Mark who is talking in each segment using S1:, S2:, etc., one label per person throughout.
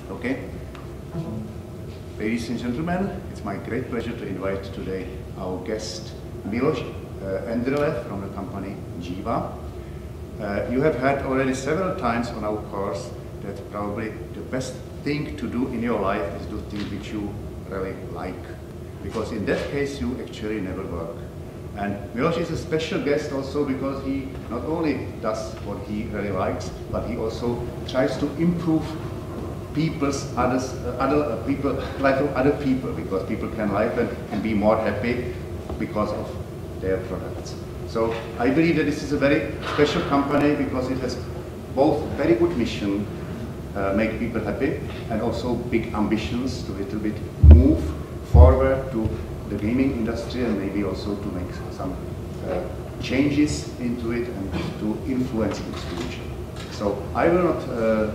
S1: Okay. Ladies and gentlemen, it's my great pleasure to invite today our guest, Miloš Endrle from the company Jiva. You have heard already several times on our course that probably the best thing to do in your life is do things which you really like, because in that case you actually never work. And Miloš is a special guest also because he not only does what he really likes, but he also tries to improve other people, life of other people, because people can live and be more happy because of their products. So I believe that this is a very special company because it has both very good mission, make people happy, and also big ambitions to a little bit move forward to the gaming industry and maybe also to make some changes into it and to influence its future. So I will not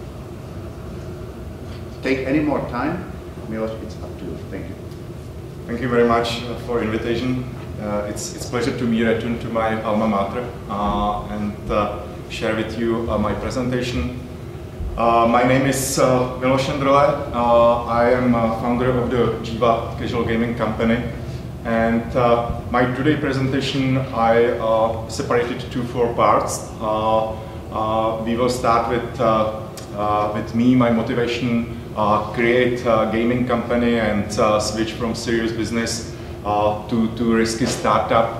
S1: take any more time. Miloš, it's up to you. Thank you.
S2: Thank you very much for invitation. It's a pleasure to me return to my alma mater and share with you my presentation. My name is Miloš Endrle. I am founder of the Jiva casual gaming company, and my today presentation I separated to 4 parts. We will start with me, my motivation, create a gaming company and switch from serious business to risky startup.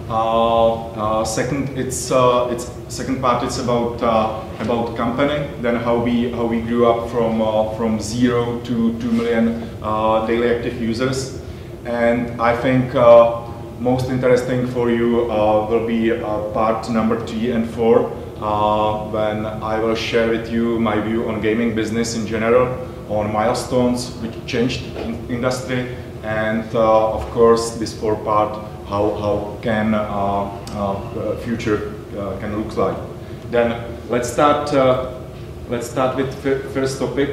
S2: Second part it's about company, then how we grew up from 0 to 2 million daily active users, and I think most interesting for you will be part number 3 and 4 when I will share with you my view on gaming business in general, on milestones which changed industry, and of course this 4 part how can future can look like. Then let's start with first topic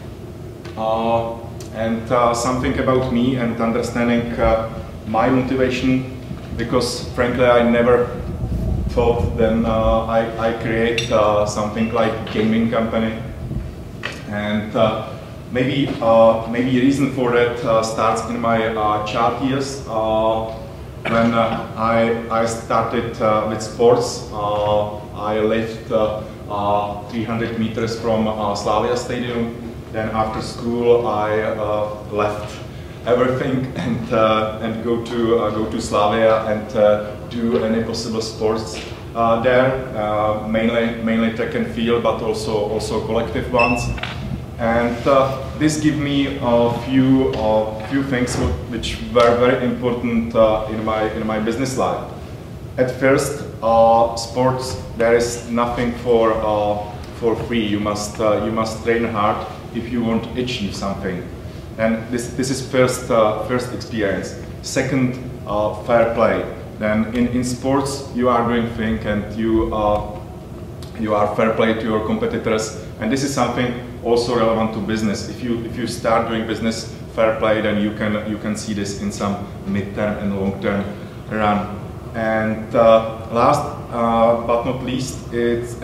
S2: and something about me and understanding my motivation, because frankly I never thought then I create something like gaming company, and maybe reason for that starts in my child years when I started with sports. I lived 300 meters from Slavia Stadium. Then after school I left everything and go to Slavia and do any possible sports there, mainly track and field, but also collective ones. And this gave me a few things which were very important in my business life. At first, sports, there is nothing for free. You must train hard if you want to achieve something. And this is first experience. Second, fair play. Then in sports you are doing things and you are fair play to your competitors, and this is something also relevant to business. If you start doing business fair play, then you can see this in some mid-term and long-term run. And last but not least, is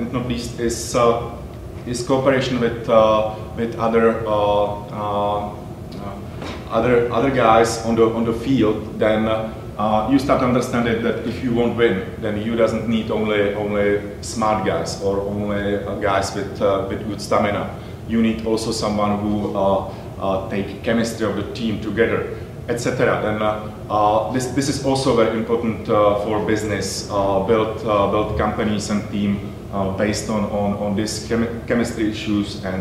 S2: cooperation with other guys on the field. Then you start understanding that if you won't win, then you doesn't need only smart guys or only guys with good stamina. You need also someone who take chemistry of the team together, etc. Then this is also very important for business. Build companies and team based on these chemistry issues and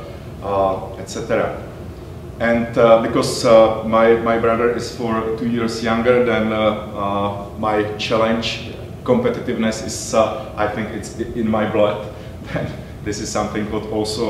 S2: etc. And because my brother is 2 years younger than my challenge, competitiveness is, I think it's in my blood. This is something that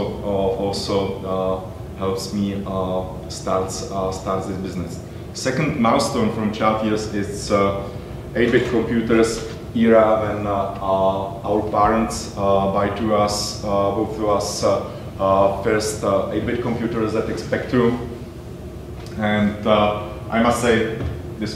S2: also helps me start this business. Second milestone from child years is 8-bit computers era, when our parents buy to us, both of us, first 8-bit computers at Spectrum, and I must say these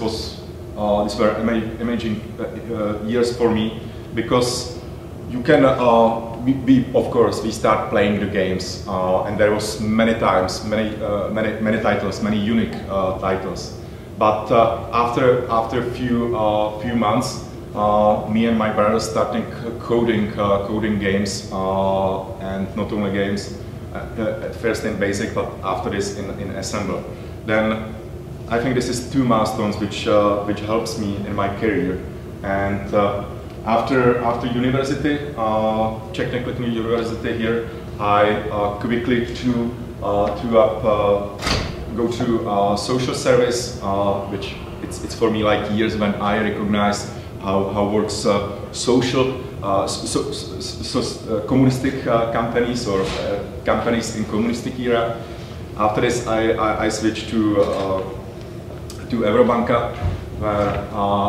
S2: were amazing years for me, because you can we of course we start playing the games, and there was many times many titles, many unique titles. But after a few months, me and my brother started coding games, and not only games. At first in BASIC, but after this in assembler. Then I think this is two milestones which helps me in my career. And after university, Czech Technical University here, I quickly go to social service, which it's for me like years when I recognize how works social communistic companies or companies in communistic era. After this, I switched to Eurobanka, where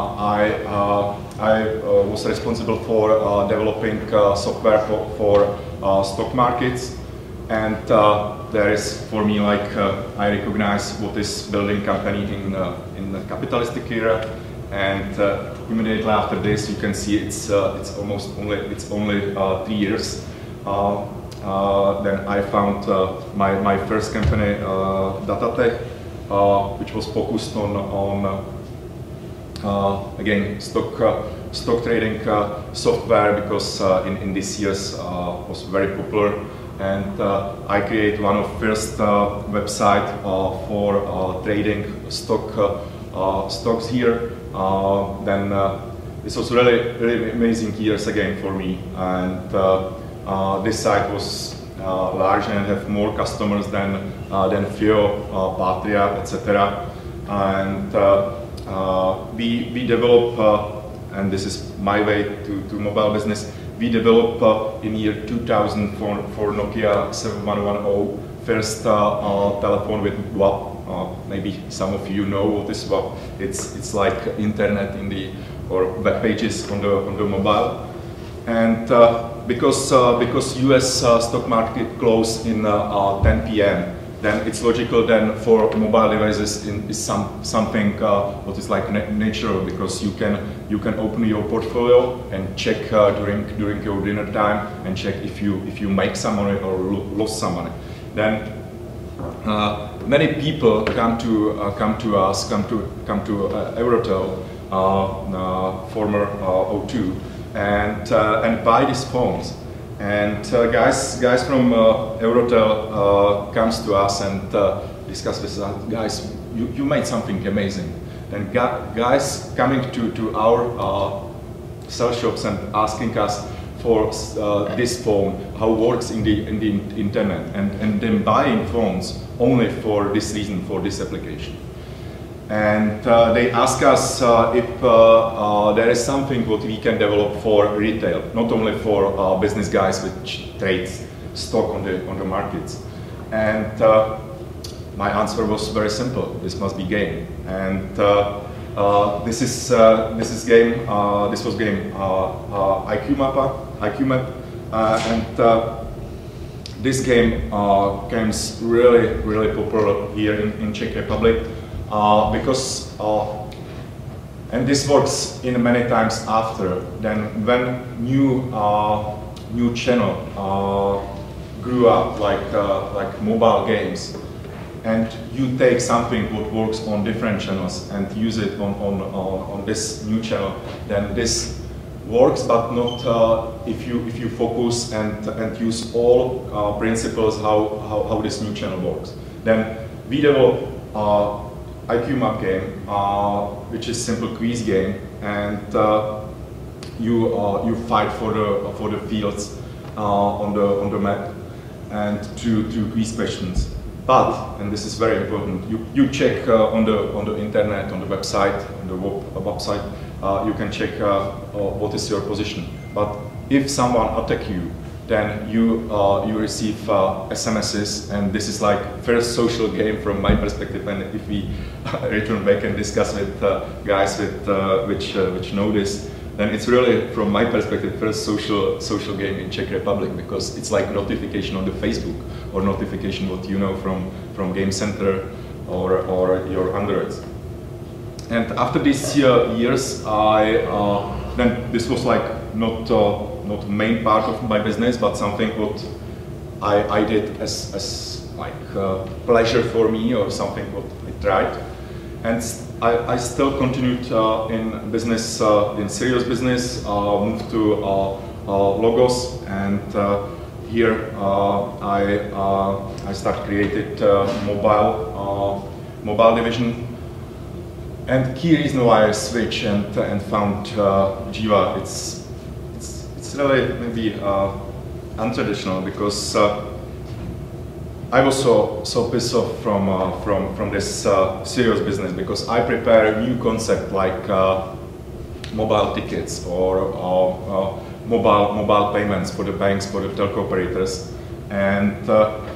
S2: I was responsible for developing software for stock markets, and there is for me like I recognize what is building company in the capitalistic era. And immediately after this, you can see it's only 3 years. Then I found my first company, Datatech, which was focused on again stock trading software, because in these years was very popular. And I created one of first website for trading stocks here. Then this was really amazing years again for me, and this site was large and have more customers than FIO, Patria, etc. And we develop, and this is my way to mobile business. We developed in year 2000 for Nokia 7110 first telephone with WAP. Maybe some of you know what is WAP. It's like internet or web pages on the mobile. And because US stock market closed in 10 p.m., then it's logical then for mobile devices is something what is like natural, because you can open your portfolio and check during your dinner time and check if you make some money or lost some money. Then many people come to us, come to Eurotel, former O2, and buy these phones. And guys from Eurotel comes to us and discuss with us, guys, you made something amazing. And guys coming to our sell shops and asking us for this phone, how it works in the internet, and then buying phones only for this reason, for this application. And they ask us if there is something what we can develop for retail, not only for business guys which trades stock on the markets. And my answer was very simple: this must be game. And this was game IQ Map, and this game became really popular here in Czech Republic, because and this works in many times after. Then when new channel grew up, like mobile games, and you take something what works on different channels and use it on this new channel, then this works, but not if you focus and use all principles how this new channel works. Then we develop IQ Map game, which is simple quiz game, and you fight for the fields on the map and to quiz questions. But, and this is very important, you check on the internet, on the website, you can check what is your position. But if someone attacks you, then you receive SMSs, and this is like first social game from my perspective. And if we return back and discuss with guys which know this, then it's really, from my perspective, first social game in Czech Republic, because it's like notification on the Facebook or notification what you know from Game Center or your Androids. And after these years, then this was like not not main part of my business, but something what I did as like pleasure for me, or something what I tried. And I still continued in business, in serious business, moved to Logos, and here I started created mobile division. And key reason why I switched and found Jiva, it's really maybe untraditional, because I was so pissed off from this serious business, because I prepare a new concept like mobile tickets or mobile payments for the banks, for the telco operators, and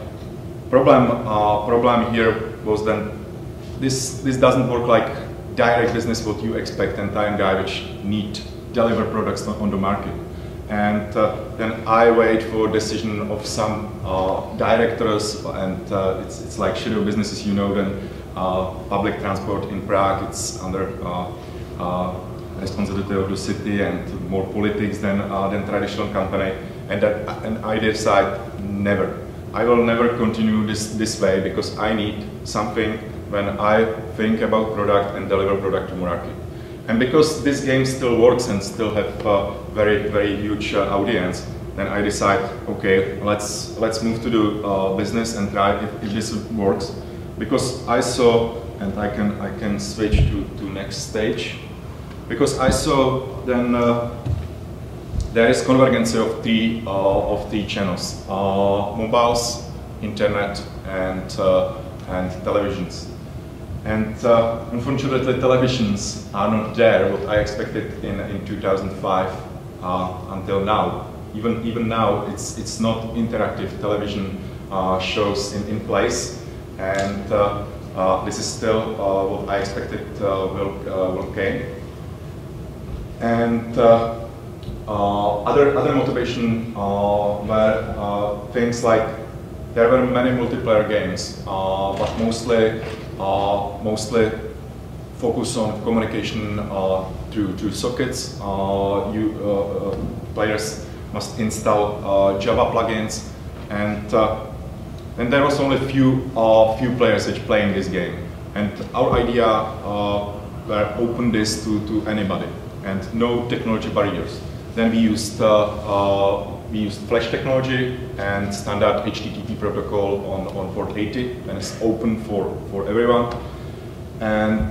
S2: problem here was then this doesn't work like direct business what you expect, and I'm guy which need deliver products on the market. And then I wait for decision of some directors, and it's like shadow businesses, you know. Then public transport in Prague, it's under responsibility of the city, and more politics than traditional company. And I decide never. I will never continue this way, because I need something when I think about product and deliver product to market. And because this game still works and still have very huge audience, then I decide, okay, let's move to the business and try if this works. Because I saw, and I can switch to next stage. Because I saw then there is convergence of three channels: mobiles, internet, and televisions. And unfortunately, televisions are not there what I expected in 2005 until now. Even now, it's not interactive television shows in place, and this is still what I expected will came. And other motivation were things like there were many multiplayer games, but mostly focus on communication through sockets. Players must install Java plugins, and there was only few players which playing this game. And our idea were open this to anybody, and no technology barriers. Then we used flash technology and standard HTTP protocol on port 80, and it's open for everyone. And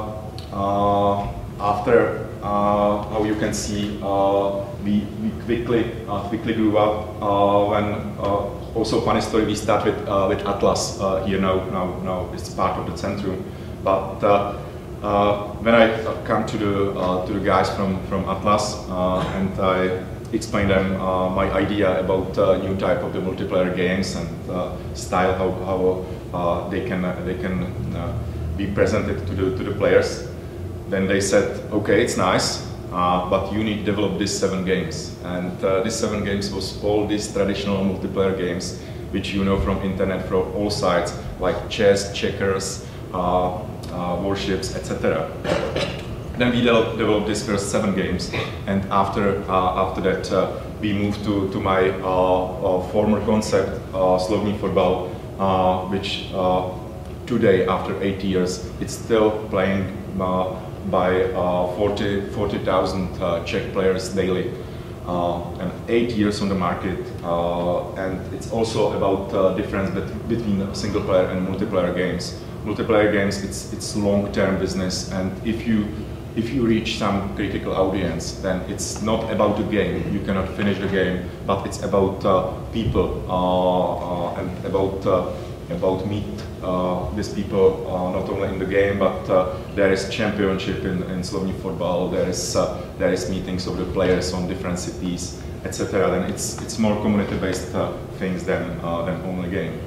S2: after, how you can see, we quickly grew up. When also funny story, we start with Atlas here now it's part of the Centrum, but when I come to the guys from Atlas and I explain them my idea about new type of the multiplayer games and style how they can be presented to the players, then they said, okay, it's nice, but you need to develop these 7 games. And these 7 games was all these traditional multiplayer games which you know from internet, from all sides, like chess, checkers, warships, etc. Then we developed these first 7 games, and after that we moved to my former concept, Slovní fotbal, which today, after 8 years, it's still playing by 40,000 Czech players daily, and 8 years on the market. And it's also about difference between single player and multiplayer games. Multiplayer games, it's long-term business, and if you reach some critical audience, then it's not about the game. You cannot finish the game, but it's about people and about meet these people not only in the game, but there is championship in Slovní fotbal. There is meetings of the players on different cities, etc. Then it's more community-based things than only game.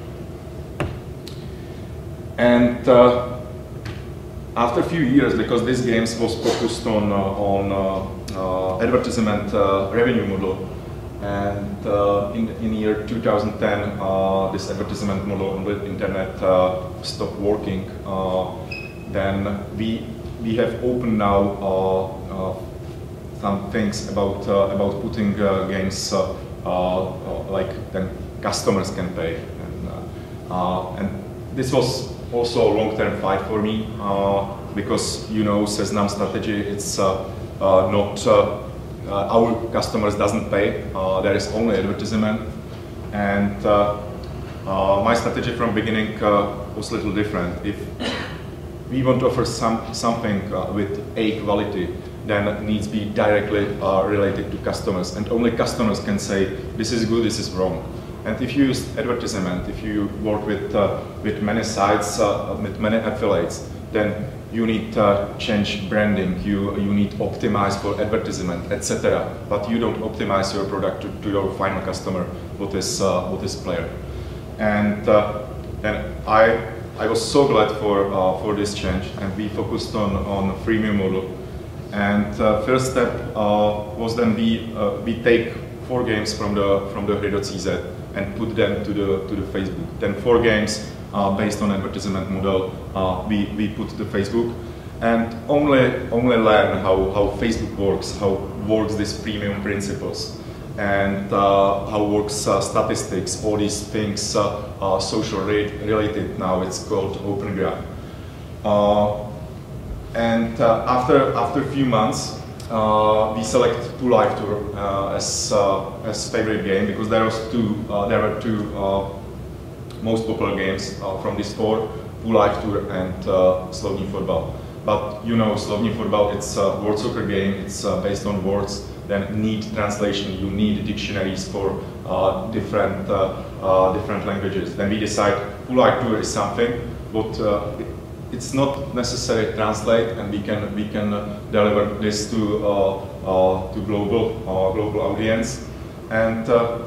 S2: And after a few years, because this games was focused on advertisement revenue model, and in year 2010, this advertisement model on the internet stopped working. Then we have opened now some things about putting games like then customers can pay, and this was also a long-term fight for me because Seznam strategy, it's not our customers doesn't pay, there is only advertisement, and my strategy from beginning was a little different. If we want to offer something with A quality, then it needs to be directly related to customers, and only customers can say this is good, this is wrong. And if you use advertisement, if you work with many sites, with many affiliates, then you need to change branding, you need to optimize for advertisement, etc. But you don't optimize your product to your final customer, what is player. And I was so glad for this change, and we focused on freemium model. And first step was then we take 4 games from the Hry.cz and put them to the Facebook. Then 4 games based on advertisement model we put to Facebook, and only learn how Facebook works, how works these premium principles, and how works statistics, all these things social related. Now it's called Open Graph. And after a few months, we select Pool Live Tour as favorite game, because there were two most popular games from this 4, Pool Live Tour and Slovní Fotbal. But Slovní Fotbal, it's a word soccer game, it's based on words, then need translation, you need dictionaries for different languages. Then we decide Pool Live Tour is something, but it's not necessary to translate, and we can deliver this to global audience, and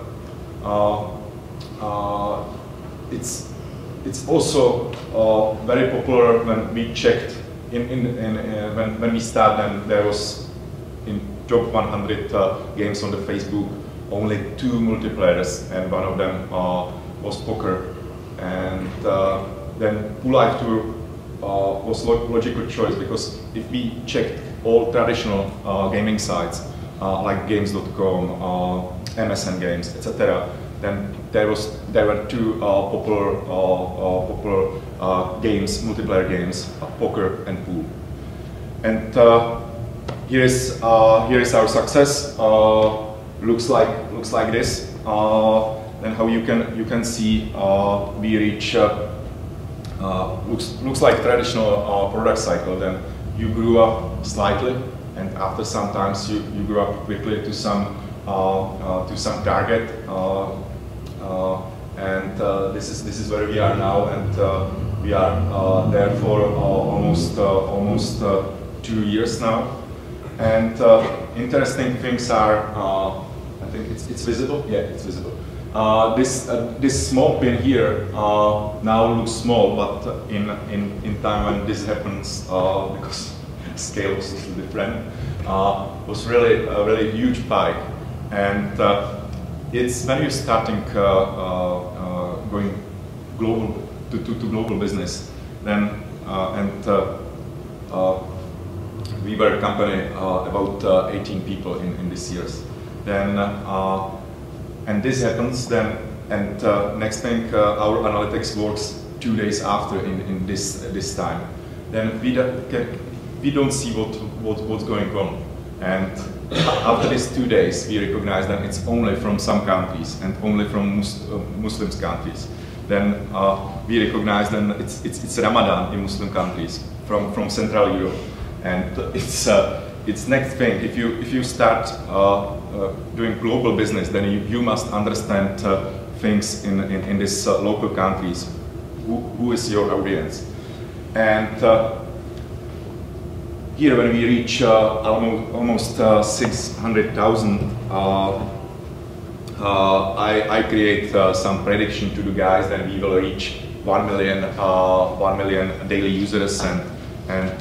S2: it's also very popular. When we checked when we started, and there was in top 100 games on the Facebook only 2 multiplayers, and one of them was poker, and then Pool Live Tour was logical choice, because if we checked all traditional gaming sites like games.com, MSN Games, etc., then there were 2 popular games, multiplayer games, poker and pool. And here is our success. Looks like this. Then how you can see we reach. Looks like traditional product cycle. Then you grew up slightly, and after some times you grew up quickly to some target, and this is where we are now, and we are there for almost 2 years now. And interesting things are, I think it's visible. Yeah, it's visible. This small pin here now looks small, but in time when this happens, because scale was a little different, was really a really huge spike. And it's when you're starting going global to global business, then we were a company about 18 people in these years. Then. And this happens then, and next thing, our analytics works 2 days after in this time. Then we don't see what's going on, and after these 2 days, we recognize that it's only from some countries and only from Muslim countries. Then we recognize then it's Ramadan in Muslim countries from Central Europe, and it's next thing. If you start doing global business, then you must understand things in these local countries. Who is your audience? And here, when we reach almost 600,000, I create some prediction to the guys that we will reach 1 million daily users, and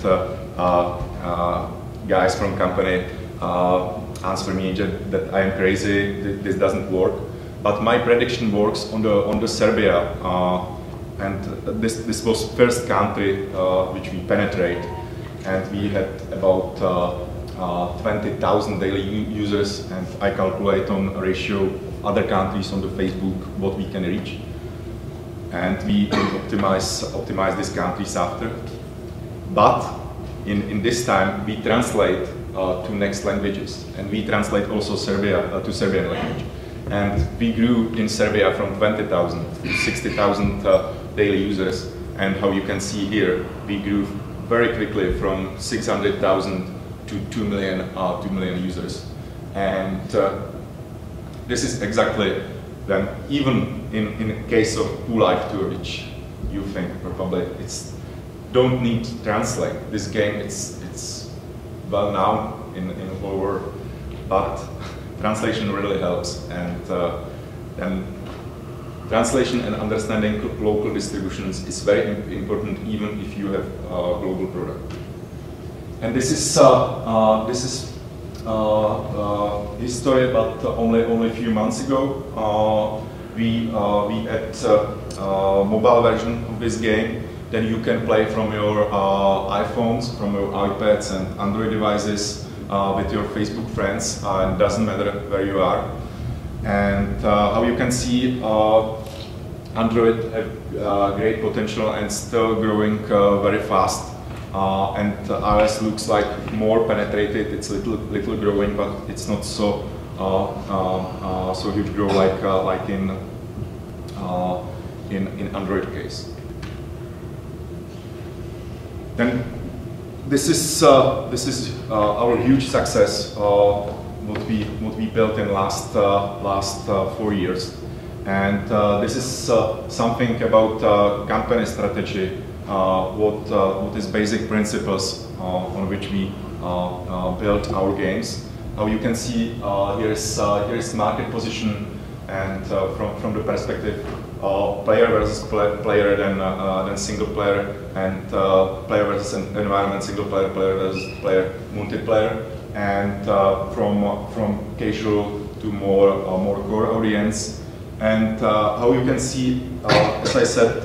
S2: guys from company answer me that I am crazy, this doesn't work. But my prediction works on the Serbia, and this was first country which we penetrate, and we had about 20,000 daily users, and I calculate on a ratio of other countries on the Facebook what we can reach, and we optimize these countries after. But in this time we translate to next languages, and we translate also Serbia to Serbian language, and we grew in Serbia from 20,000 to 60,000 daily users, and how you can see here we grew very quickly from 600,000 to 2 million users. And this is exactly then, even in case of Life Tour, which you think probably it's don't need to translate. This game it's well known in the whole world, but translation really helps, and translation and understanding local distributions is very important, even if you have a global product. And this is history, but only a few months ago we had a mobile version of this game. Then you can play from your iPhones, from your iPads and Android devices with your Facebook friends. It doesn't matter where you are. And how you can see, Android have great potential and still growing very fast. And iOS looks like more penetrated. It's little growing, but it's not so so huge grow like in Android case. Then this is our huge success. What we built in last 4 years, and this is something about company strategy. What is basic principles on which we built our games. How you can see here is market position, and from the perspective of player versus player, then single player, and player versus environment, single player, player versus player, multiplayer, and from casual to more core audience. And how you can see, as I said,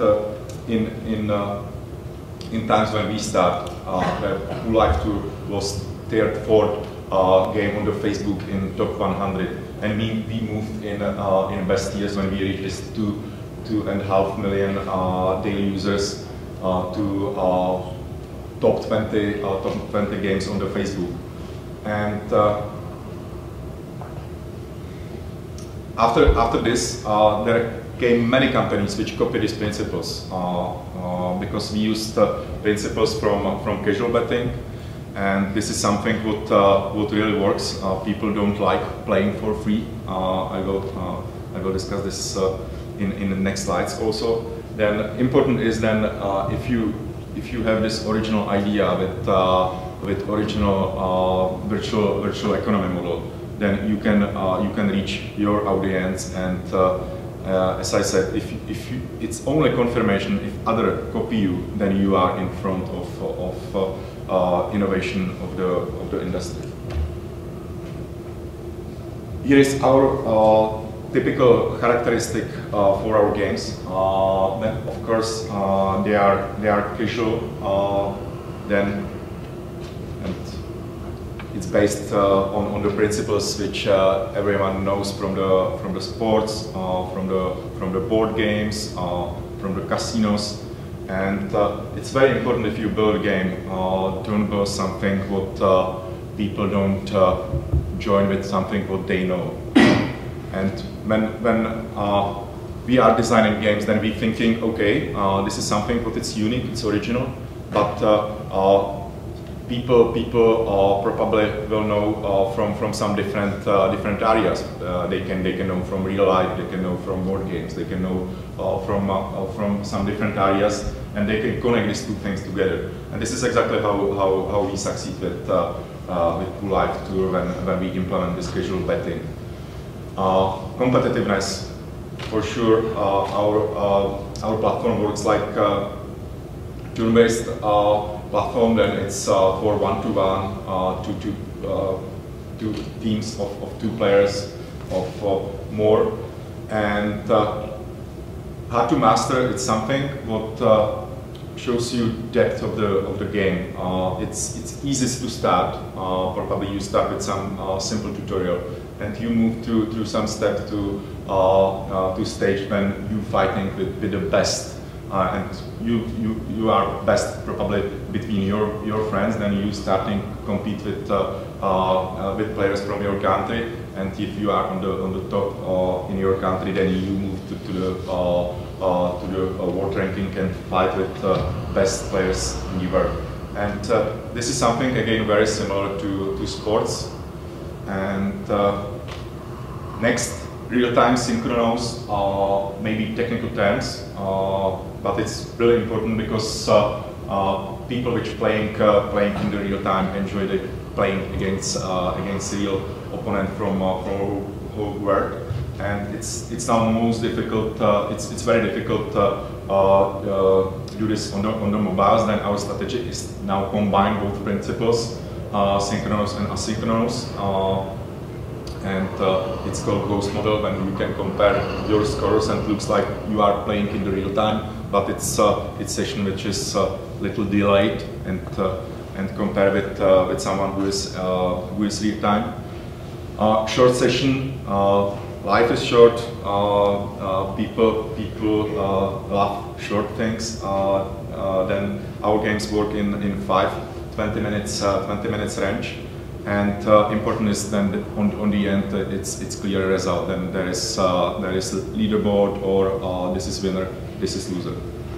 S2: in times when we start, Who Life Tour was third, fourth game on the Facebook in top 100, and we moved in best years when we reached this 2.5 million daily users to top 20 games on the Facebook. And after this, there came many companies which copy these principles because we used principles from casual betting, and this is something what really works. People don't like playing for free. I will discuss this in the next slides also. Then important is then if you have this original idea with original virtual economy model, then you can reach your audience. And as I said, if it's only confirmation if other copy you, then you are in front of innovation of the industry. Here is our typical characteristic for our games. Then of course they are casual. Then it's based on the principles which everyone knows from the sports, from the board games, from the casinos. And it's very important if you build a game, don't build something what people don't join with something what they know. And when we are designing games, then we're thinking, okay, this is something what is unique, it's original, but people probably will know from some different areas. They can know from real life, they can know from board games, they can know from some different areas, and they can connect these two things together. And this is exactly how we succeed with Who Life Tour when we implement this casual betting. Competitiveness, for sure. Our platform works like turn-based platform. Then it's for one-to-one, two teams of 2 players of more, and hard to master. It's something what shows you depth of the game. It's easiest to start. Probably you start with some simple tutorial, and you move through some step to stage when you fighting with the best, and you are best probably between your friends. Then you starting compete with players from your country, and if you are on the top in your country, then you move to the world ranking and fight with best players in the world. And this is something again very similar to sports. And next, real-time synchronous, maybe technical terms, but it's really important because people which playing in the real time enjoy playing against real opponent from whole world. And it's now most difficult. It's very difficult to do this on the mobiles. Then our strategy is now combine both principles, synchronous and asynchronous, and it's called ghost model. When you can compare your scores and it looks like you are playing in the real time, but it's session which is little delayed and compare with someone who is real time. Short session. Life is short. People love short things. Then our games work in 20 minutes range. And important is then on the end it's clear result. Then there is leaderboard, or this is winner, this is loser.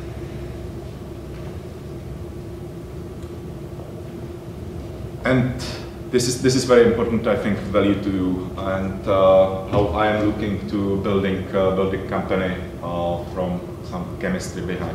S2: And this is very important, I think, value to you, and how I am looking to building company from some chemistry behind.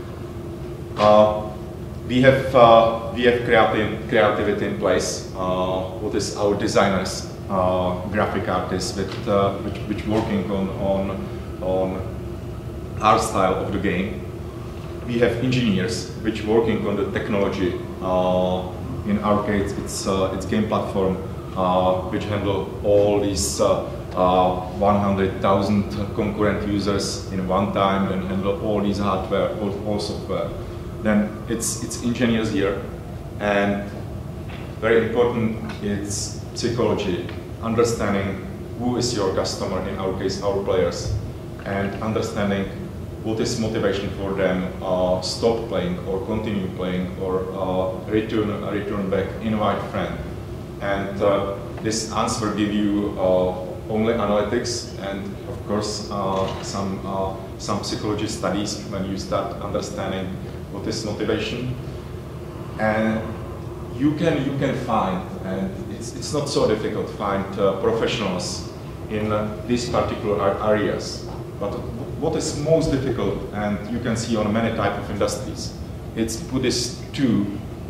S2: We have creativity in place. What is our designers, graphic artists, which working on art style of the game. We have engineers which working on the technology. In our case, it's game platform which handle all these 100,000 concurrent users in one time, and handle all these hardware, all software. Then it's engineers here, and very important is psychology, understanding who is your customer, in our case our players, and understanding what is motivation for them, stop playing or continue playing, or return back, invite friend. And this answer give you only analytics and of course some psychology studies when you start understanding what is motivation. And you can find, and it's not so difficult, find professionals in these particular areas. But what is most difficult, and you can see on many types of industries, it's put these two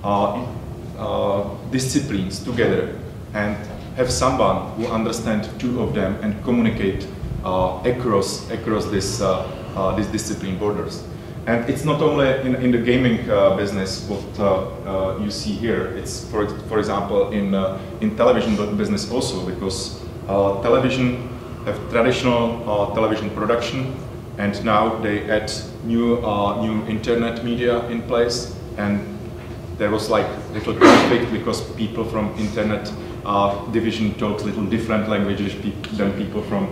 S2: disciplines together and have someone who understands two of them and communicate across this discipline borders. And it's not only in the gaming business what you see here. It's for example in television business also, because television have traditional television production, and now they add new internet media in place, and there was like little conflict because people from internet division talk little different languages than people from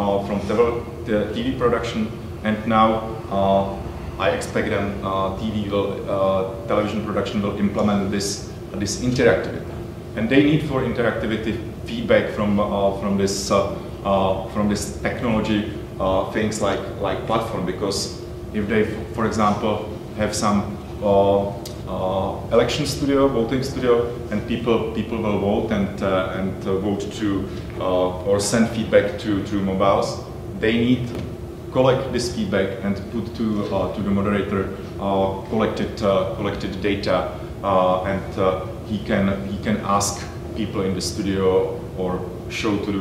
S2: TV production, and now I expect them television production will implement this interactivity, and they need for interactivity feedback from this technology things like platform, because if they, for example, have some election studio, voting studio, and people will vote and vote to or send feedback to mobiles, they need to collect this feedback and put to the moderator collected data, and he can ask people in the studio or show to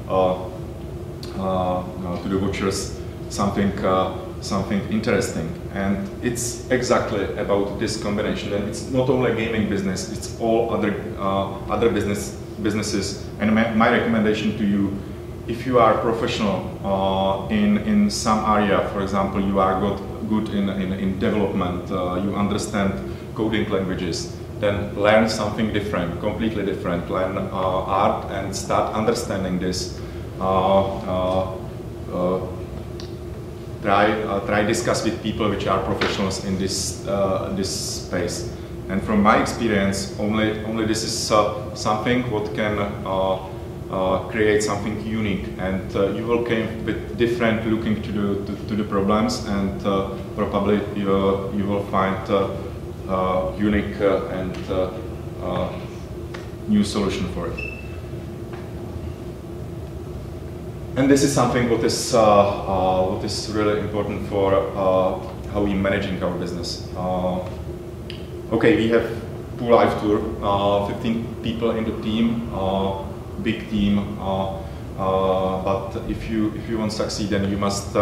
S2: the watchers something interesting. And it's exactly about this combination. And it's not only a gaming business; it's all other businesses. And my recommendation to you: if you are professional in some area, for example, you are good in development, you understand coding languages, then learn something different, completely different. Learn art and start understanding this. Try discuss with people which are professionals in this space. And from my experience, only this is something what can create something unique, and you will come with different looking to the problems, and probably you will find unique and new solution for it. And this is something what is really important for how we managing our business. Okay, we have Pool Live Tour, 15 people in the team, big team. But if you want to succeed, then you must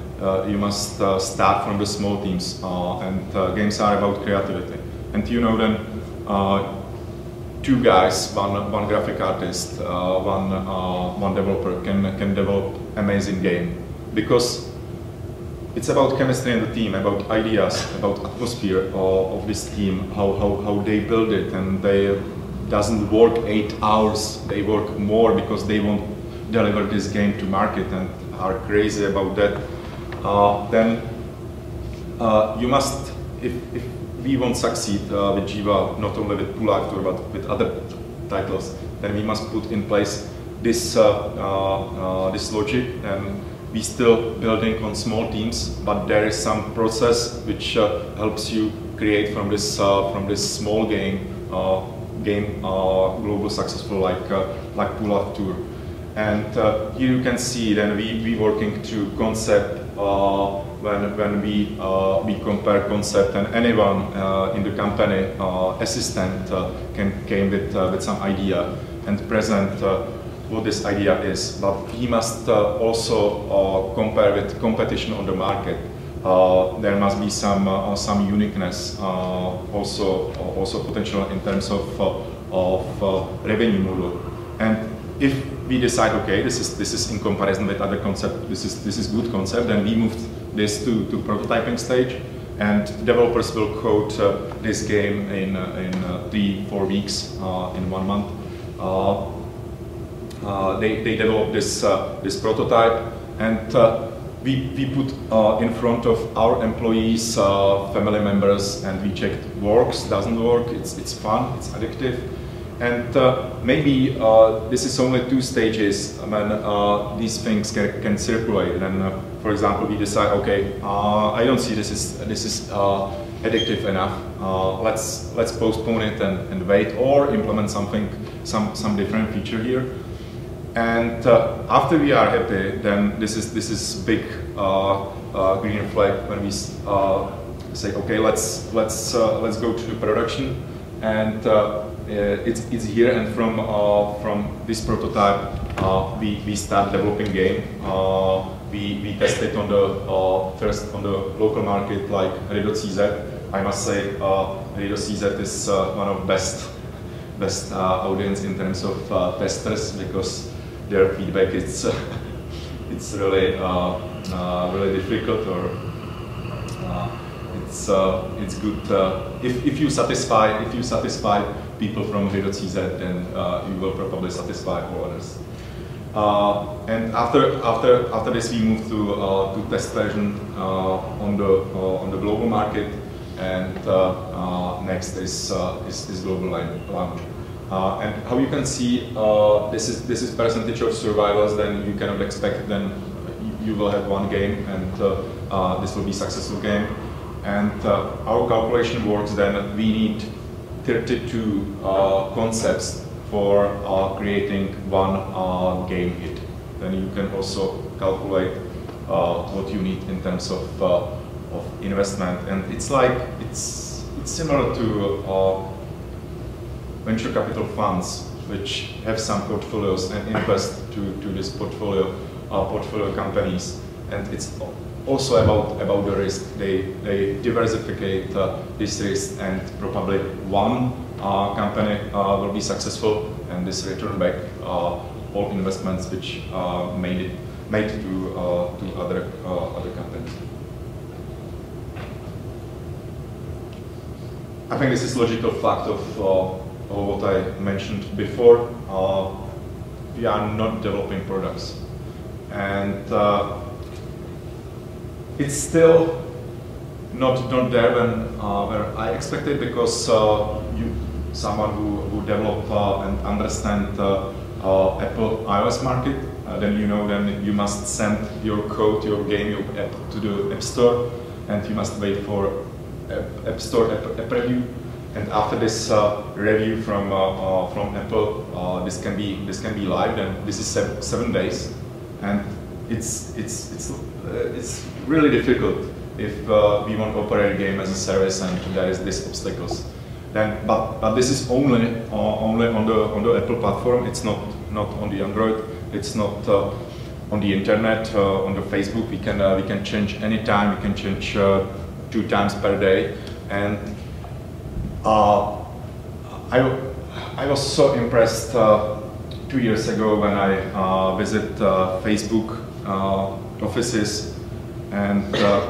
S2: start from the small teams. And games are about creativity. And you know then, two guys, one graphic artist, one developer can develop amazing game, because it's about chemistry in the team, about ideas, about atmosphere of this team, how they build it, and they doesn't work 8 hours, they work more because they want to deliver this game to market and are crazy about that. Then you must, if we want to succeed with Jiva, not only with Pool Live Tour but with other titles, then we must put in place this this logic. And we still building on small teams, but there is some process which helps you create from this small game global successful like Pool Live Tour. And here you can see then we working to concept. When we compare concept, and anyone in the company, assistant can came with some idea and present what this idea is. But he must also compare with competition on the market. There must be some uniqueness, also potential in terms of revenue model. And if we decide, okay, this is in comparison with other concept, this is good concept, then we moved this to prototyping stage, and developers will code this game in 3-4 weeks, in 1 month. They develop this prototype, and we put in front of our employees, family members, and we check works, doesn't work, it's fun, it's addictive. And maybe this is only 2 stages when these things can circulate. And for example, we decide, okay, I don't see this is addictive enough. Let's postpone it and wait, or implement some different feature here. And after we are happy, then this is big green flag when we say, okay, let's go to the production. And it's here, and from this prototype we start developing game. We test it on the first on the local market like Redo.cz. I must say Redo.cz is one of best audience in terms of testers, because their feedback it's really really difficult, or it's good if you satisfy people from Redo.cz, then you will probably satisfy all others. And after this, we move to test version on the global market, and next is global launch. And how you can see, this is percentage of survivors. Then you cannot expect then you will have 1 game, and this will be successful game. And our calculation works. Then we need 32 concepts for creating 1 game hit. Then you can also calculate what you need in terms of investment. And it's similar to venture capital funds, which have some portfolios and invest to this portfolio companies. And it's also about the risk. They diversify this risk, and probably 1 company will be successful, and this return back all investments which made to other companies. I think this is logical fact of what I mentioned before. We are not developing products, and it's still not there where I expected, because someone who develop and understand Apple iOS market, then you must send your code, your game, your app to the App Store, and you must wait for App Store app review. And after this review from Apple, this can be live. And this is 7 days, and it's really difficult if we want to operate a game as a service and there is these obstacles. Then, but this is only on the Apple platform. It's not on the Android. It's not on the internet, on the Facebook. We can change anytime. We can change 2 times per day. And I was so impressed 2 years ago when I visited Facebook offices and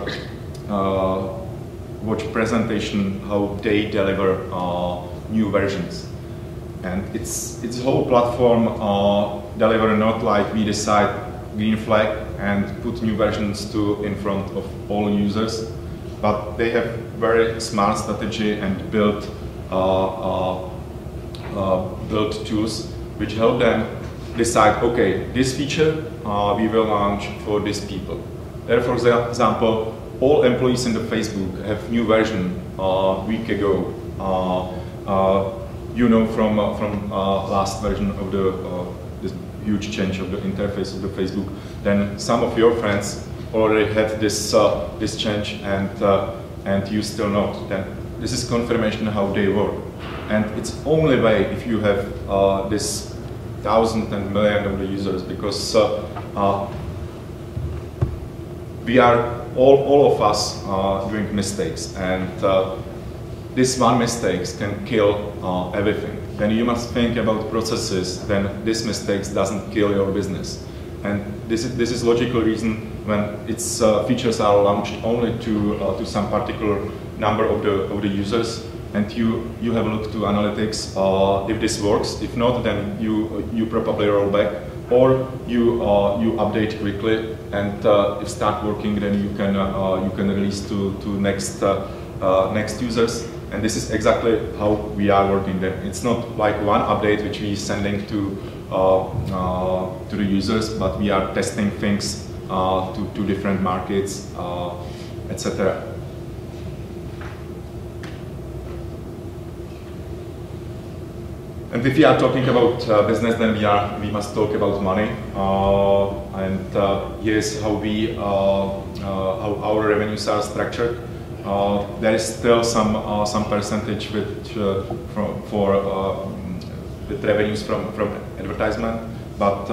S2: watch presentation how they deliver new versions. And it's whole platform deliver not like we decide green flag and put new versions in front of all users, but they have very smart strategy and build tools which help them decide, okay, this feature we will launch for these people. There, for example, all employees in the Facebook have new version a week ago. From last version of this huge change of the interface of the Facebook. Then some of your friends already had this change, and you still not. Then this is confirmation how they work, and it's only way if you have this thousands and millions of the users, because we are all of us doing mistakes, and this one mistake can kill everything. Then you must think about processes. Then this mistake doesn't kill your business, and this is logical reason when its features are launched only to some particular number of the users, and you have a look to analytics if this works. If not, then you probably roll back, or you update quickly, and if start working, then you can release to next users. And this is exactly how we are working. Then it's not like one update which we sending to the users, but we are testing things to different markets, etc. And if we are talking about business, then we must talk about money. And here's how how our revenues are structured. There is still some percentage with revenues from advertisement, but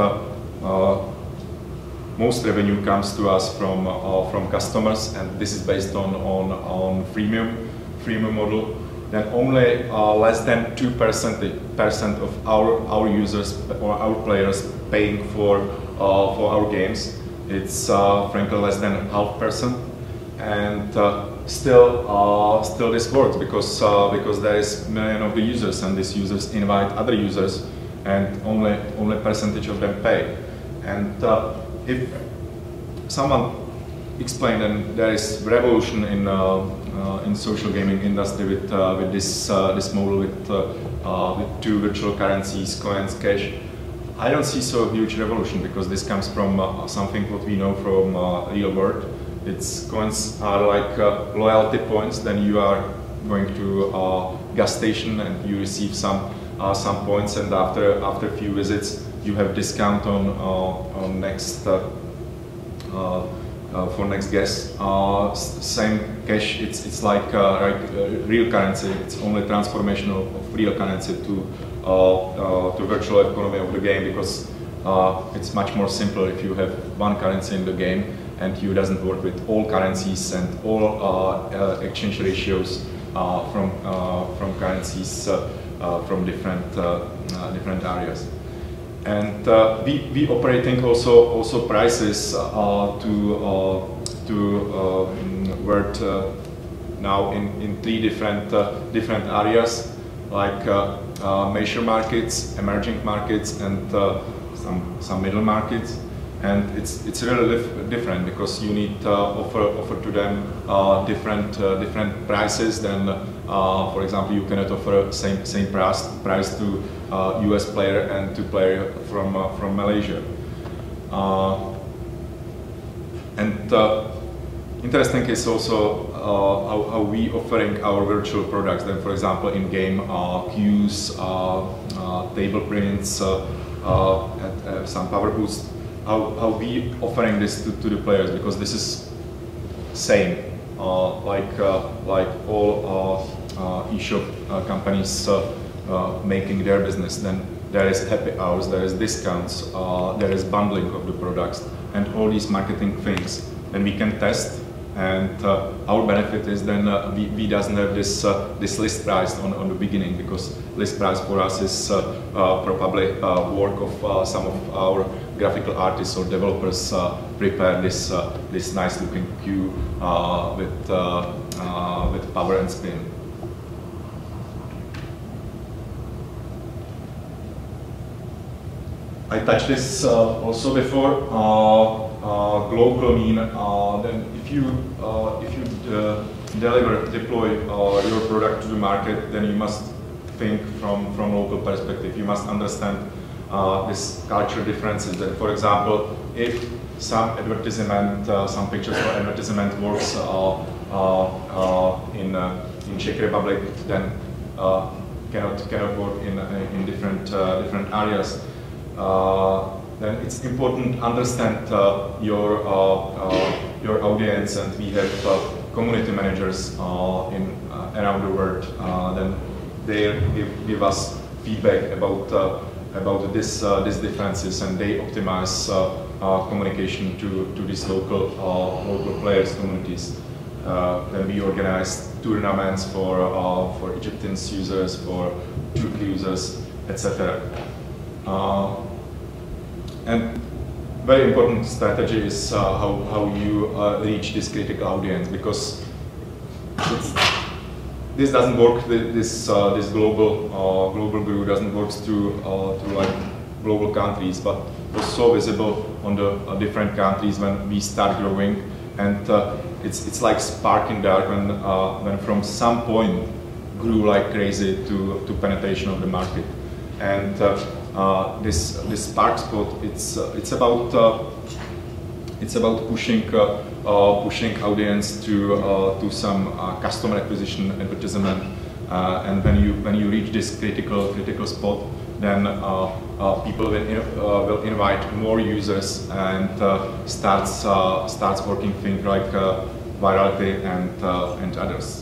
S2: most revenue comes to us from customers, and this is based on freemium model. Then only less than 2% of our users or our players paying for our games. It's frankly less than 0.5%, and still this works because there is million of the users, and these users invite other users, and only percentage of them pay. And if someone explained, and there is revolution in social gaming industry with this model with 2 virtual currencies, coins, cash. I don't see so huge revolution, because this comes from something what we know from real world. Its coins are like loyalty points. Then you are going to a gas station and you receive some points, and after a few visits you have discount on next for next gas. Same cash. It's like real currency. It's only transformation of real currency to virtual economy of the game, because it's much more simple if you have one currency in the game, and you doesn't work with all currencies and all exchange ratios from currencies from different areas. And we operating also prices worth now in three different areas, like major markets, emerging markets, and some middle markets. And it's really different because you need offer to them different prices. Then, for example, you cannot offer same price to US player and to player from Malaysia. Interesting is also how we offering our virtual products. Then, for example, in game queues, table prints, some power boost. How we offering this to the players, because this is same like all eShop companies making their business. Then there is happy hours, there is discounts, there is bundling of the products, and all these marketing things. Then we can test, and our benefit is then we doesn't have this list price on the beginning, because list price for us is probably work of some of our graphical artists or developers prepare this nice looking queue with power and spin. I touched this also before. Global mean then if you deploy your product to the market, then you must think from local perspective. You must understand this cultural differences. That, for example, if some advertisement, some pictures for advertisement works in Czech Republic, then cannot work in different areas. Then it's important to understand your audience, and we have community managers around the world. Then they give us feedback about these differences, and they optimize communication to these local players communities. Then we organize tournaments for Egyptian users, for Turkey users, etc. And very important strategy is how you reach this critical audience, because this doesn't work. This global guru doesn't work to like global countries, but was so visible on the different countries when we start growing, and it's like spark in dark when from some point grew like crazy to penetration of the market. And this spark spot, it's about pushing audience to some customer acquisition advertisement, and when you reach this critical spot, then people will invite more users, and starts working things like virality and others.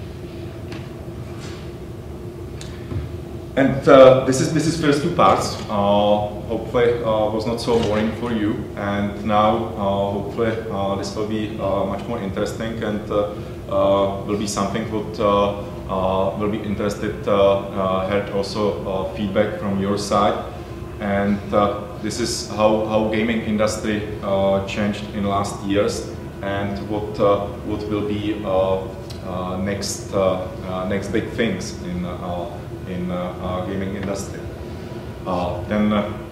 S2: And this is first two parts. Hopefully was not so boring for you, and now hopefully this will be much more interesting, and will be something what will be interested heard also feedback from your side. And this is how gaming industry changed in last years, and what will be next big things in gaming industry. Then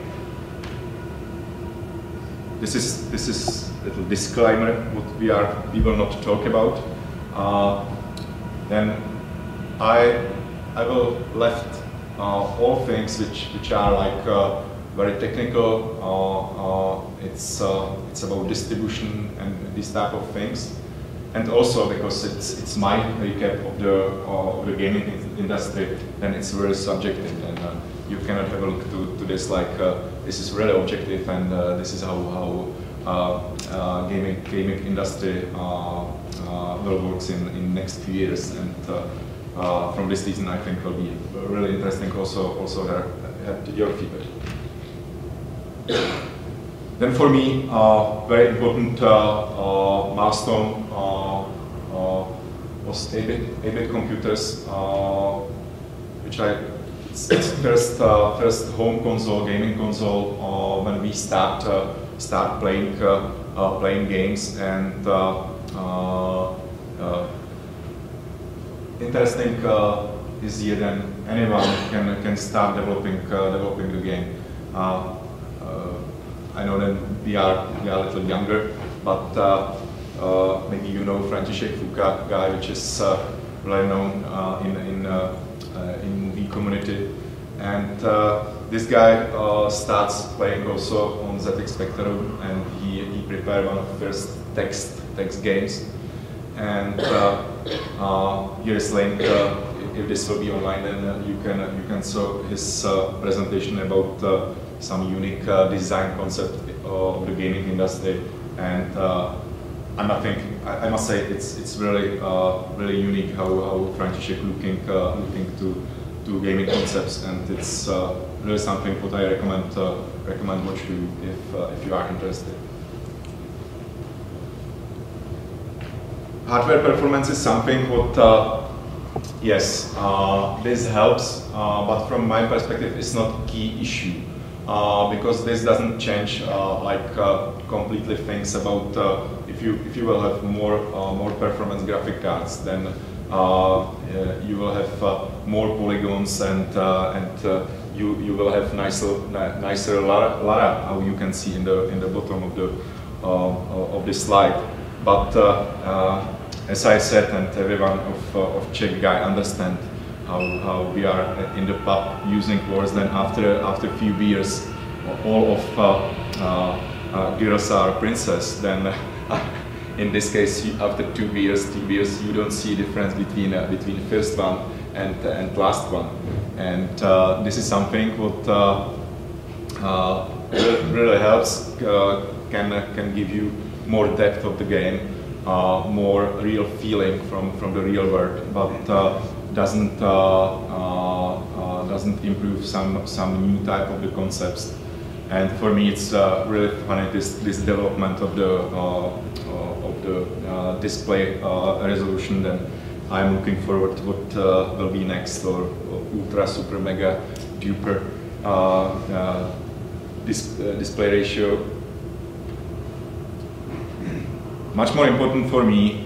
S2: this is a little disclaimer what we will not talk about. Then I will left all things which are like very technical. It's about distribution and this type of things. And also because it's my recap of the gaming industry, then it's very subjective, and you cannot have a look to this like this is really objective, and this is how gaming industry will work in next few years. And from this reason, I think will be really interesting also have your feedback. Then for me, very important milestone was 8-bit computers, which I it's first home console, gaming console, when we start playing games, and interesting is here then anyone can start developing the game. I know that we are a little younger, but maybe you know František Fuka guy, which is well known in the community, and this guy starts playing also on ZX Spectrum, and he prepared one of the first text games, and here's link. If this will be online, then you can saw his presentation about some unique design concept of the gaming industry, and I must say it's really really unique how František looking to gaming concepts, and it's really something what I recommend watch to if you are interested. Hardware performance is something what yes, this helps, but from my perspective, it's not key issue because this doesn't change completely things about if you will have more performance graphic cards, then you will have more polygons, and you will have nicer Lara, how you can see in the bottom of the slide. But as I said, and everyone of Czech guy understand how we are in the pub using words. Then after a few beers, all of girls are princess. Then in this case, after two beers, you don't see difference between first one and last one. And this is something what really helps. Can give you more depth of the game. More real feeling from the real world, but doesn't improve some new type of the concepts. And for me, it's really funny this development of the display resolution. Then I'm looking forward to what will be next, or ultra super mega duper display ratio. Much more important for me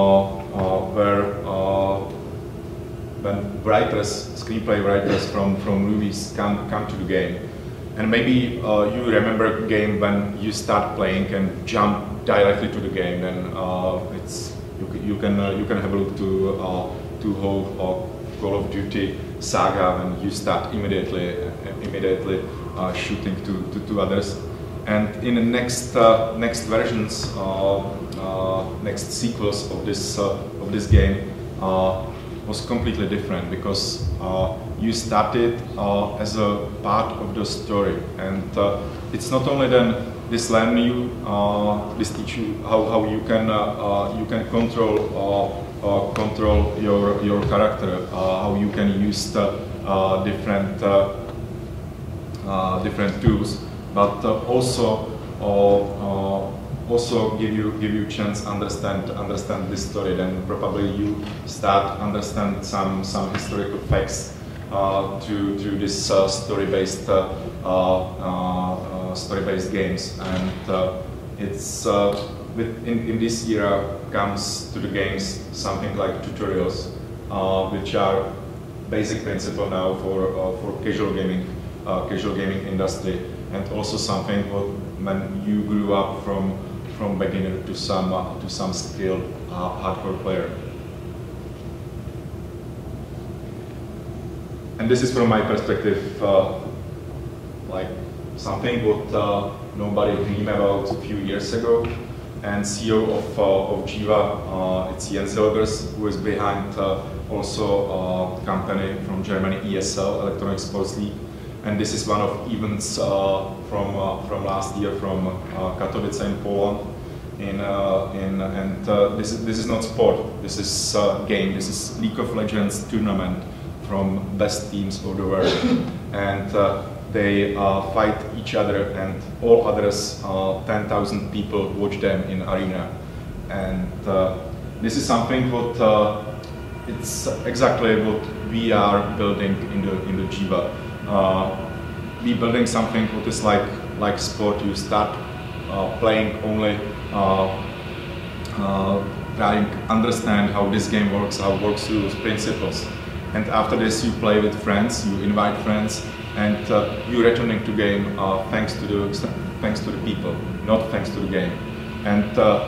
S2: when screenplay writers from movies come to the game, and maybe you remember a game when you start playing and jump directly to the game. Then you can have a look to whole Call of Duty saga, when you start immediately shooting to others. And in the next versions, next sequels of this game was completely different, because you started as a part of the story, and it's not only then this learn you, this teach you how you can control your character, how you can use the different tools. But also give you chance understand this story. Then probably you start understand some historical facts through this story-based games, and it's in this era comes to the games something like tutorials, which are basic principle now for casual gaming industry. And also something when you grew up from beginner to some skilled hardcore player. And this is from my perspective like something what nobody dreamed about a few years ago. And CEO of Jiva, it's Jens Hilgers, who is behind also a company from Germany, ESL, Electronic Sports League. And this is one of events from last year from Katowice in Poland. This is not sport. This is game. This is League of Legends tournament from best teams of the world, and they fight each other, and all others. 10,000 people watch them in arena, and this is something what it's exactly what we are building in the Jiva. We building something what is like sport. You start playing only trying to understand how this game works, how it works through principles. And after this you play with friends, you invite friends, and you returning to game thanks to the people, not thanks to the game. And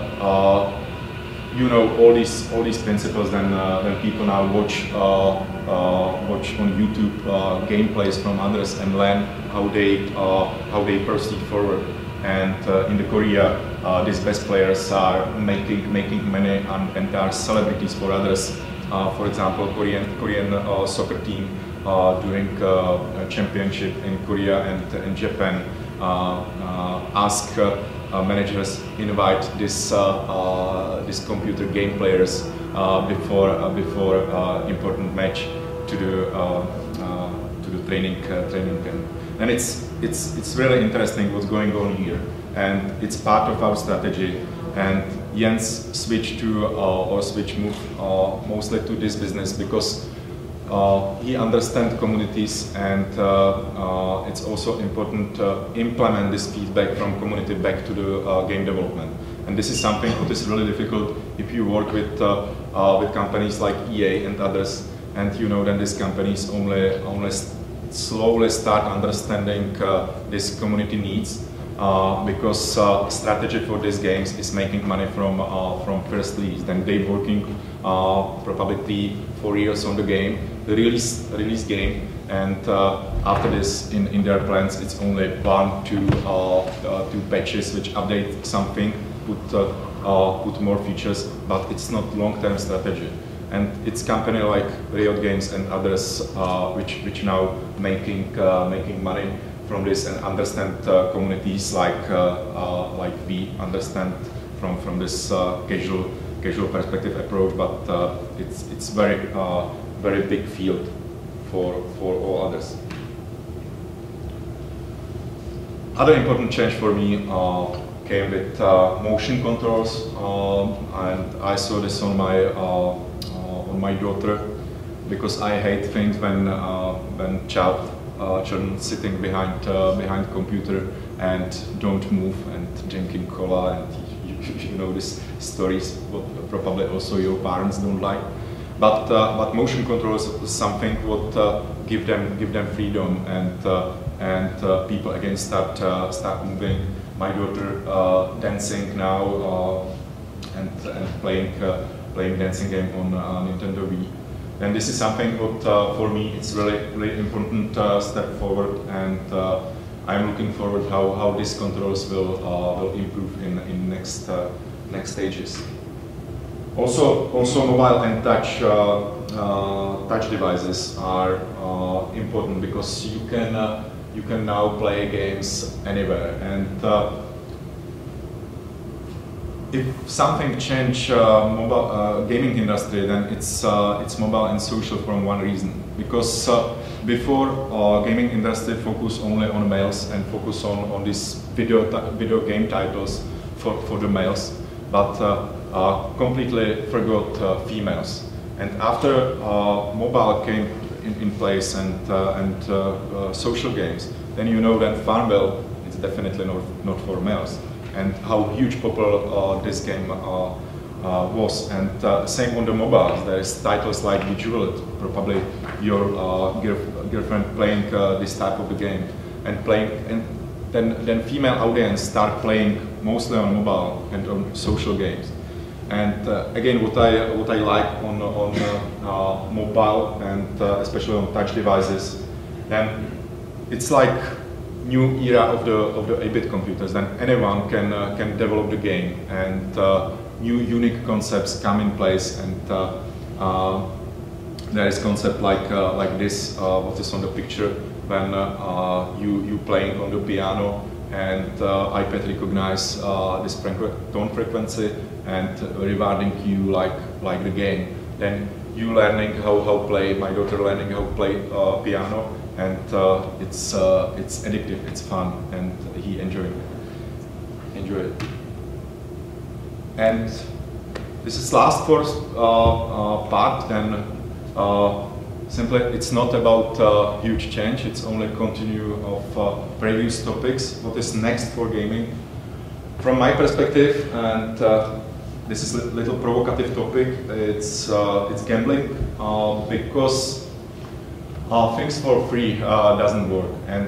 S2: you know all these principles. Then people now watch on YouTube gameplays from others and learn how they proceed forward. And in the Korea, these best players are making money and are celebrities for others. For example, Korean soccer team doing a championship in Korea and in Japan ask managers invite this computer game players before important match to the training camp. And it's really interesting what's going on here, and it's part of our strategy. And Jens switched moved mostly to this business because he understands communities, and it's also important to implement this feedback from community back to the game development. And this is something that is really difficult if you work with companies like EA and others, and you know that these companies only slowly start understanding this community needs, because strategy for these games is making money from first release. Then they working probably 3-4 years on the game, the release game, and after this in their plans it's only 1-2 patches which update something, put more features, but it's not long-term strategy. And it's company like Riot Games and others which now making money from this and understand communities like we understand from this casual perspective approach. But it's very big field for all others. Other important change for me came with motion controls, and I saw this on my daughter, because I hate things when children sitting behind computer and don't move and drinking cola, and you know these stories what probably also your parents don't like. But motion controls is something what give them freedom, and people again start moving. My daughter dancing now and playing dancing game on Nintendo Wii. And this is something what for me it's really important step forward, and I'm looking forward how these controls will improve in next stages. Also mobile and touch devices are important, because you can now play games anywhere. And if something change mobile gaming industry, then it's mobile and social from one reason. Because before gaming industry focus only on males and focus on these video game titles for the males, but completely forgot females. And after mobile came in place and social games, then you know that Farmville is definitely not for males. And how huge popular this game was. And same on the mobiles. There is titles like Bejeweled, probably your girlfriend playing this type of the game, and then female audience start playing mostly on mobile and on social games. And again, what I like on mobile and especially on touch devices, then it's like new era of the 8-bit computers. Then anyone can develop the game, and new unique concepts come in place. And there is concept like this, what is on the picture, when you playing on the piano, and iPad recognize this tone frequency and rewarding you like the game. Then you learning how play, my daughter learning how play piano, and it's addictive, it's fun, and he enjoy it. And this is last first part. Then simply it's not about huge change, it's only continue of previous topics, what is next for gaming. From my perspective, and this is a little provocative topic, it's gambling, because things for free doesn't work. And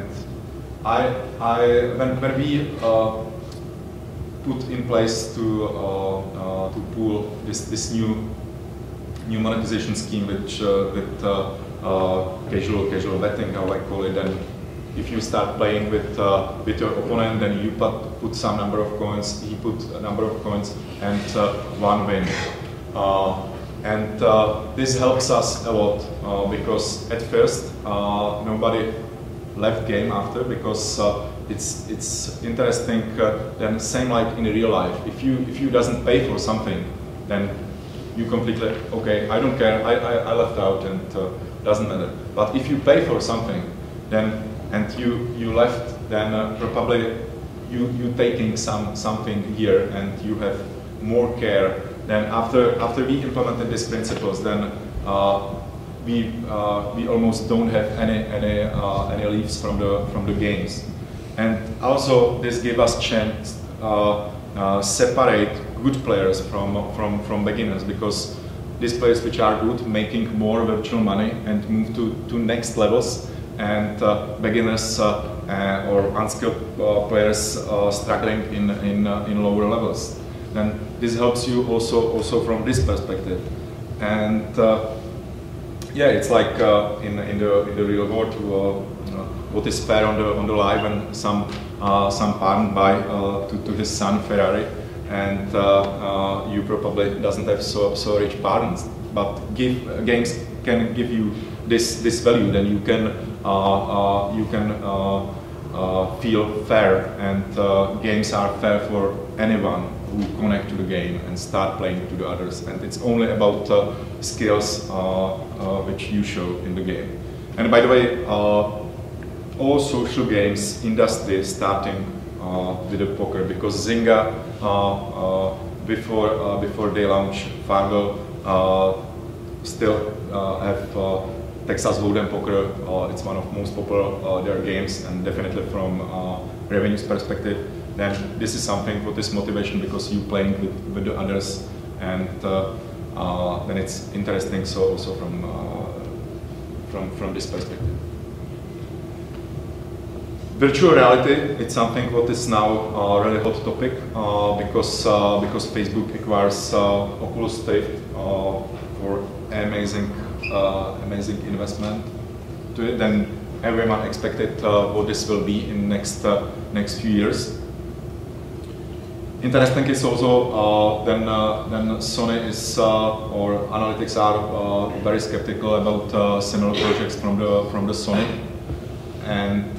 S2: when we put in place to pool this new monetization scheme, which with casual betting, how I call it, and if you start playing with your opponent, then you put some number of coins, he put a number of coins, and one win. And this helps us a lot because at first nobody left game after, because it's interesting. Then same like in real life, if you doesn't pay for something, then you completely okay. I don't care. I left out, and doesn't matter. But if you pay for something, then and you left, then probably you taking something here, and you have more care. Then after we implemented these principles, then we almost don't have any leaves from the games, and also this gave us chance separate good players from beginners, because these players which are good making more virtual money and move to next levels, and beginners or unskilled players struggling in lower levels. Then this helps you also from this perspective. And yeah, it's like in the real world, what is fair on the live, and some parent buy to his son Ferrari, and you probably doesn't have so rich parents, but games can give you this value. Then you can feel fair, and games are fair for anyone who connect to the game and start playing to the others. And it's only about skills which you show in the game. And by the way, all social games industry starting with the poker, because Zynga before they launch Farmville still have Texas Hold'em poker. It's one of most popular their games, and definitely from revenues perspective, then this is something what is motivation, because you playing with the others, and then it's interesting. So also from this perspective. Virtual reality, it's something what is now a really hot topic, because Facebook acquires Oculus Rift for amazing investment to it. Then everyone expected what this will be in next few years. Interesting is also then Sony is or analytics are very skeptical about similar projects from the Sony, and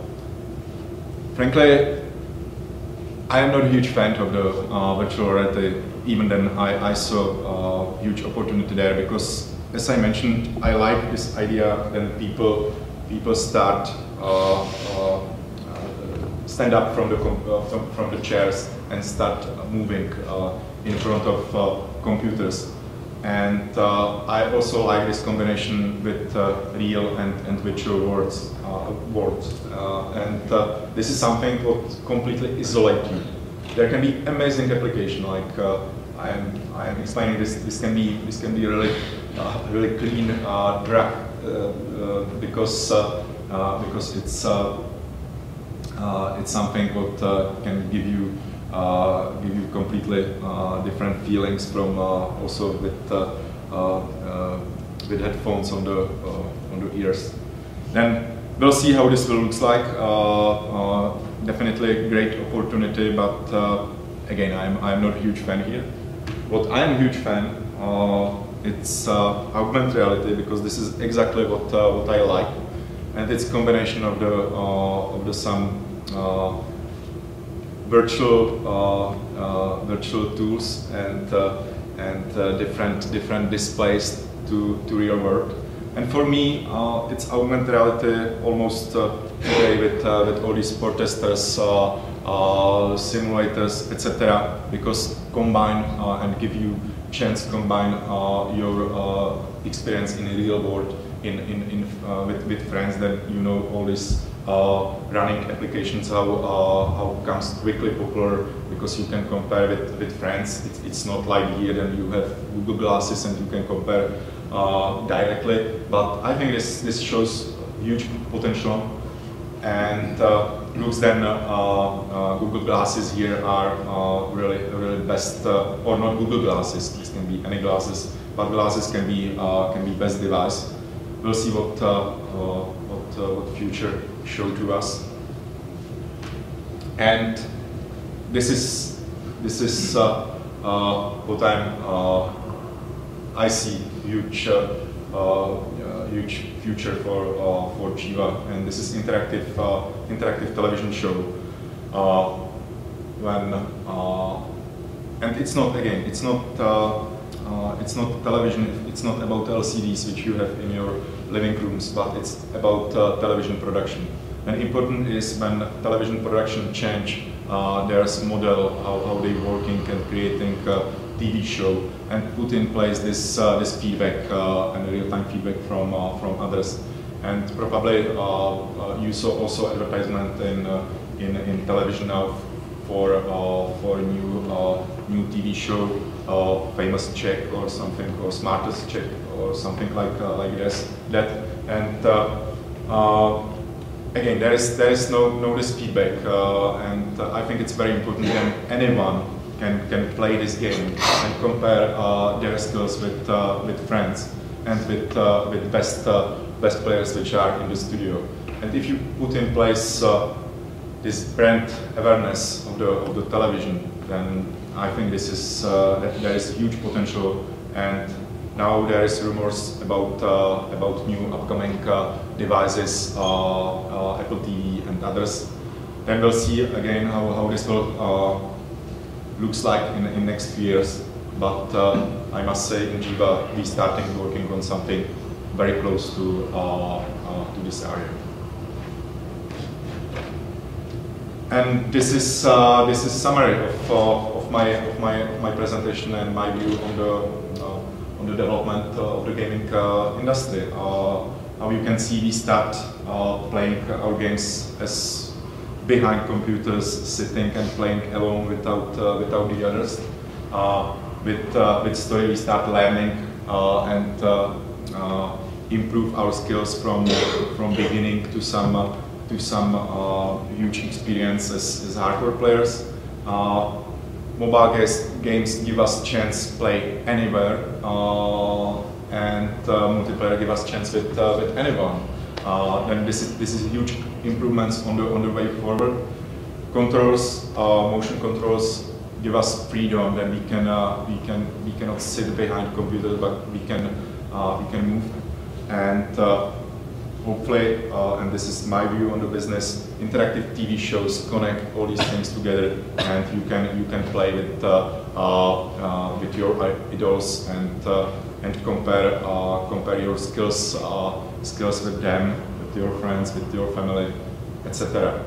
S2: frankly, I am not a huge fan of the virtual reality. Even then, I saw a huge opportunity there, because, as I mentioned, I like this idea. Then people start stand up from the chairs and start moving in front of computers. And I also like this combination with real and virtual worlds. And this is something what completely isolates you. There can be amazing application, like I am explaining this. This can be really clean drug because it's something what can give you completely different feelings from also with headphones on the ears. Then we'll see how this will looks like. Definitely a great opportunity, but again, I'm not a huge fan here. What I am a huge fan, it's augmented reality, because this is exactly what I like, and it's a combination of the some virtual tools and different displays to real world. And for me, it's augmented reality almost today with all these sport testers, simulators, etc. Because combine and give you chance to combine your experience in the real world with friends. Then you know all these running applications, how comes quickly popular, because you can compare with friends. It's not like here then you have Google Glasses and you can compare directly. But I think this shows huge potential, and looks then Google Glasses here are really best, or not Google Glasses. This can be any glasses, but glasses can be best device. We'll see what future show to us. And this is what I see huge future for Chiva, and this is interactive television show. And it's not television. It's not about LCDs which you have in your living rooms, but it's about television production. And important is when television production change, there's model how they working and creating TV show, and put in place this feedback and real-time feedback from others. And probably you saw also advertisement in television now for a new TV show, Famous Czech or something, or Smartest Czech or something like that. And again, there is no this feedback, and I think it's very important that anyone can play this game and compare their skills with friends and with best players which are in the studio. And if you put in place this brand awareness of the television, then I think this is that there is huge potential. And now there is rumors about new upcoming devices, Apple TV and others. Then we'll see again how this will looks like in next few years. But I must say, in Chiva we starting working on something very close to this area. And this is summary of my presentation and my view on the development of the gaming industry. How you can see, we start playing our games as behind computers, sitting and playing alone without the others. With story, we start learning and improve our skills from beginning to some huge experience as hardcore players. Mobile games give us chance to play anywhere, and multiplayer give us chance with anyone. Then this is huge improvements on the way forward. Controls, motion controls give us freedom. Then we cannot sit behind computers, but we can move. And hopefully, and this is my view on the business, interactive TV shows connect all these things together, and you can play with your idols and compare your skills with them, with your friends, with your family, etc.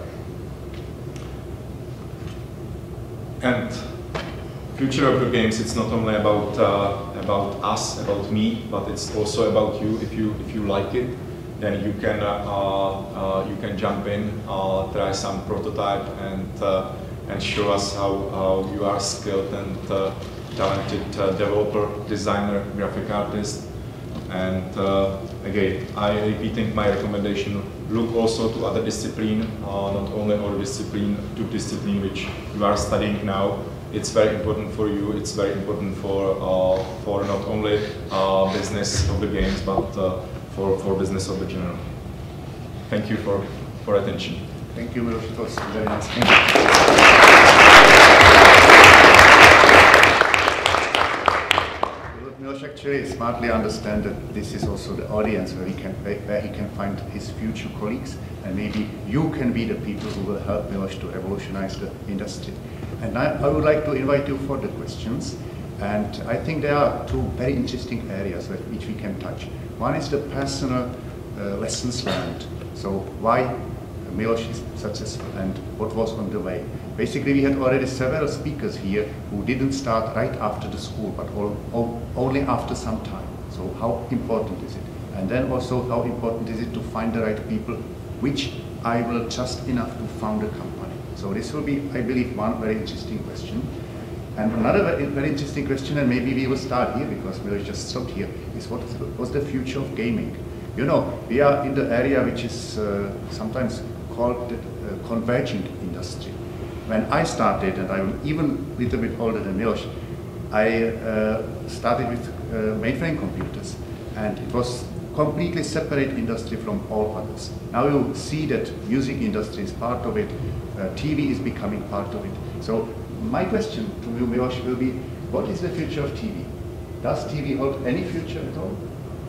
S2: And future of the games, it's not only about us, about me, but it's also about you. If you like it, then you can jump in, try some prototype, and show us how you are skilled and talented developer, designer, graphic artist. And again, I repeating my recommendation, look also to other discipline, not only our discipline, to discipline which you are studying now. It's very important for you. It's very important for not only business of the games, but for business of the general. Thank you for attention.
S1: Thank you, Miloš. It was very nice. Miloš actually smartly understands that this is also the audience where he can find his future colleagues, and maybe you can be the people who will help Miloš to revolutionize the industry. And I would like to invite you for the questions. And I think there are two very interesting areas which we can touch. One is the personal lessons learned. So why Miloš is successful and what was on the way. Basically, we had already several speakers here who didn't start right after the school, but only after some time. So how important is it? And then also how important is it to find the right people, which I will just enough to found a company. So this will be, I believe, one very interesting question. And another very interesting question, and maybe we will start here because we just stopped here, is what's the future of gaming? You know, we are in the area which is sometimes called the converging industry. When I started, and I'm even a little bit older than Miloš, I started with mainframe computers, and it was completely separate industry from all others. Now you see that music industry is part of it, TV is becoming part of it. So my question to you, Miloš, will be, what is the future of TV? Does TV hold any future at all?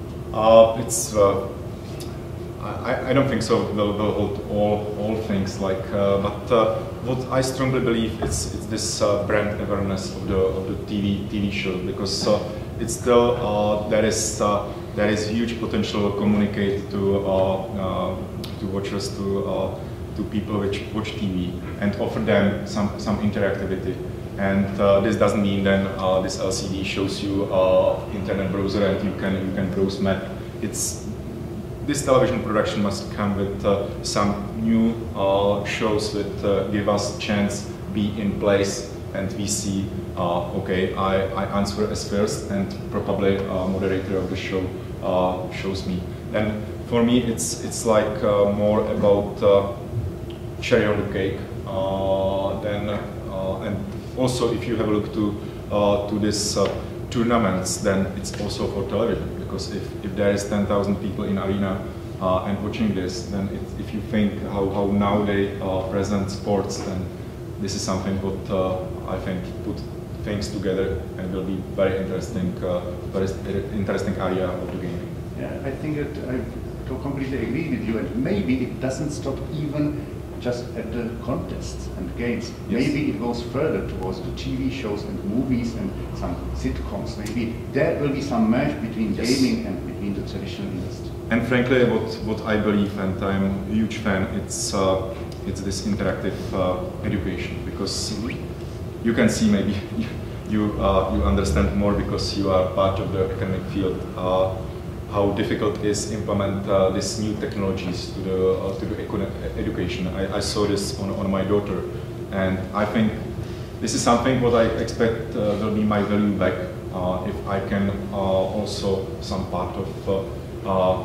S2: I don't think so. They'll hold all things like. But what I strongly believe is this brand awareness of the TV show, because it's still there is huge potential to communicate to watchers, to people which watch TV, and offer them some interactivity. And this doesn't mean then this LCD shows you internet browser and you can browse map. This television production must come with some new shows that give us a chance be in place, and we see okay, I answer as first, and probably moderator of the show shows me. And for me it's like more about cherry on the cake. And also, if you have a look to this tournaments, then it's also for television, because if there is 10,000 people in arena and watching this, then if you think how now they present sports, then this is something what I think put things together and will be very interesting area of the gaming.
S1: Yeah, I think that I completely agree with you, and maybe it doesn't stop even just at the contests and games. Yes. Maybe it goes further towards the TV shows and movies and some sitcoms. Maybe there will be some merge between yes. gaming and between the traditional industry.
S2: And frankly, what I believe, and I'm a huge fan, it's this interactive education, because you can see maybe you understand more because you are part of the academic field. How difficult it is implement these new technologies to the education. I saw this on my daughter, and I think this is something what I expect will be my value back if I can also some part of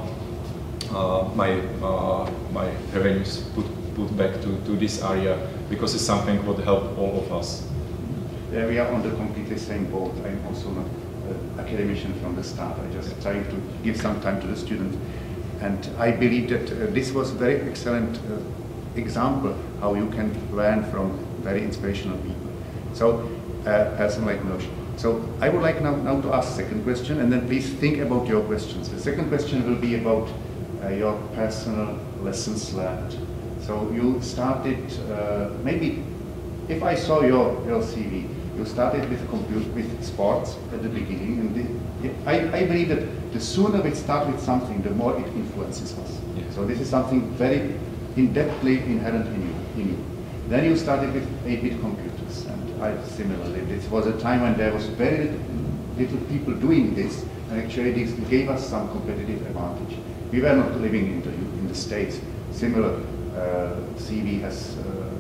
S2: my revenues put back to this area, because it's something what help all of us.
S1: Yeah, we are on the completely same boat. I'm also not academician from the start. I just trying to give some time to the students, and I believe that this was a very excellent example how you can learn from very inspirational people. So, person like Miloš. So I would like now to ask the second question, and then please think about your questions. The second question will be about your personal lessons learned. So you started, maybe if I saw your CV, you started with sports at the beginning, and I believe that the sooner we start with something, the more it influences us. Yeah. So this is something very in-depthly inherent in you. Then you started with 8-bit computers, and I similarly. This was a time when there was very little people doing this, and actually this gave us some competitive advantage. We were not living in the States. Similar CV has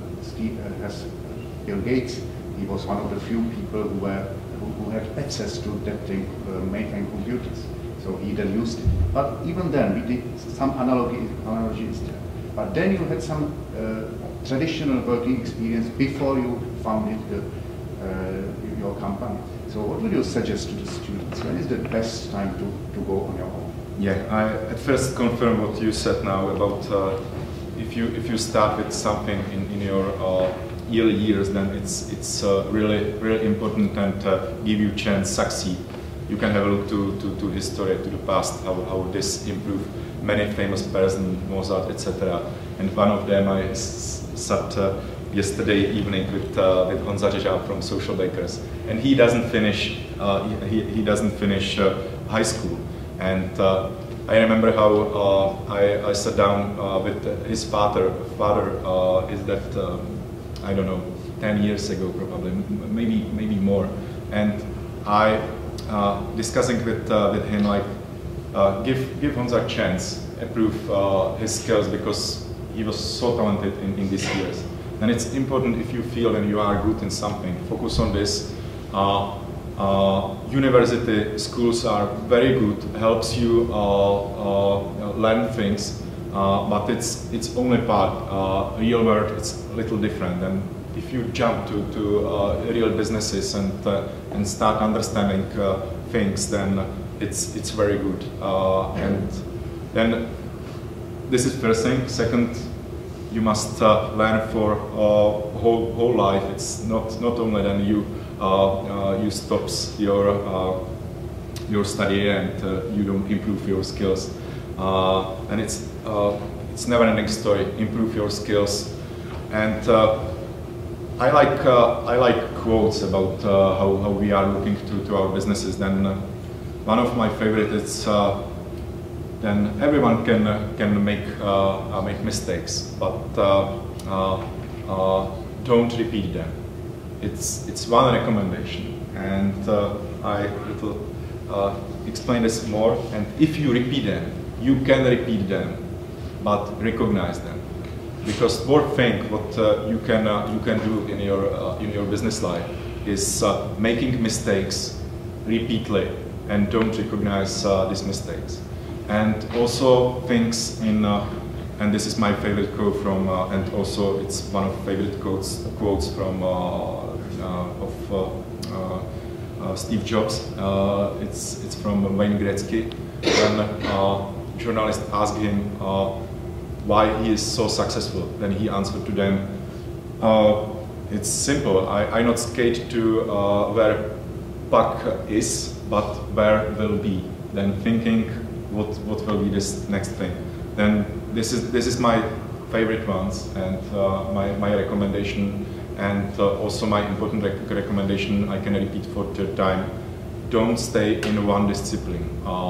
S1: Bill Gates. He was one of the few people who had access to that mainframe computers. So he then used it. But even then, we did some analogy is there. But then you had some traditional working experience before you founded your company. So what would you suggest to the students? When is the best time to go on your own?
S2: Yeah, I at first confirm what you said now about if you start with something in your early years, then it's really important and give you chance succeed. You can have a look to history, to the past, how this improved many famous persons, Mozart, etc. And one of them I sat yesterday evening with Honza Řežáb from Social Bakers, and he doesn't finish high school, and I remember how I sat down with his father. Is that I don't know, 10 years ago probably, maybe more, and I discussing with him like give Honza a chance, approve his skills because he was so talented in these years. And it's important if you feel that you are good in something, focus on this. University schools are very good, helps you learn things, but it's only part. Real world, it's a little different. And if you jump to real businesses and start understanding things, then it's very good. And then this is first thing. Second, you must learn for whole life. It's not only then you stops your study and you don't improve your skills. And it's never-ending story. Improve your skills. And I like quotes about how we are looking to our businesses. Then one of my favorite is then everyone can make mistakes, but don't repeat them. It's one recommendation, and I will explain this more. And if you repeat them, you can repeat them, but recognize them. Because one thing what you can do in your business life is making mistakes repeatedly and don't recognize these mistakes. And also things in and this is my favorite quote from and also it's one of favorite quotes from Steve Jobs. It's from Wayne Gretzky. When journalists asked him why he is so successful, then he answered to them, it's simple, I'm not scared to where puck is, but where will be. Then thinking what will be this next thing. Then this is my favorite ones and my recommendation, and also my important recommendation I can repeat for third time. Don't stay in one discipline.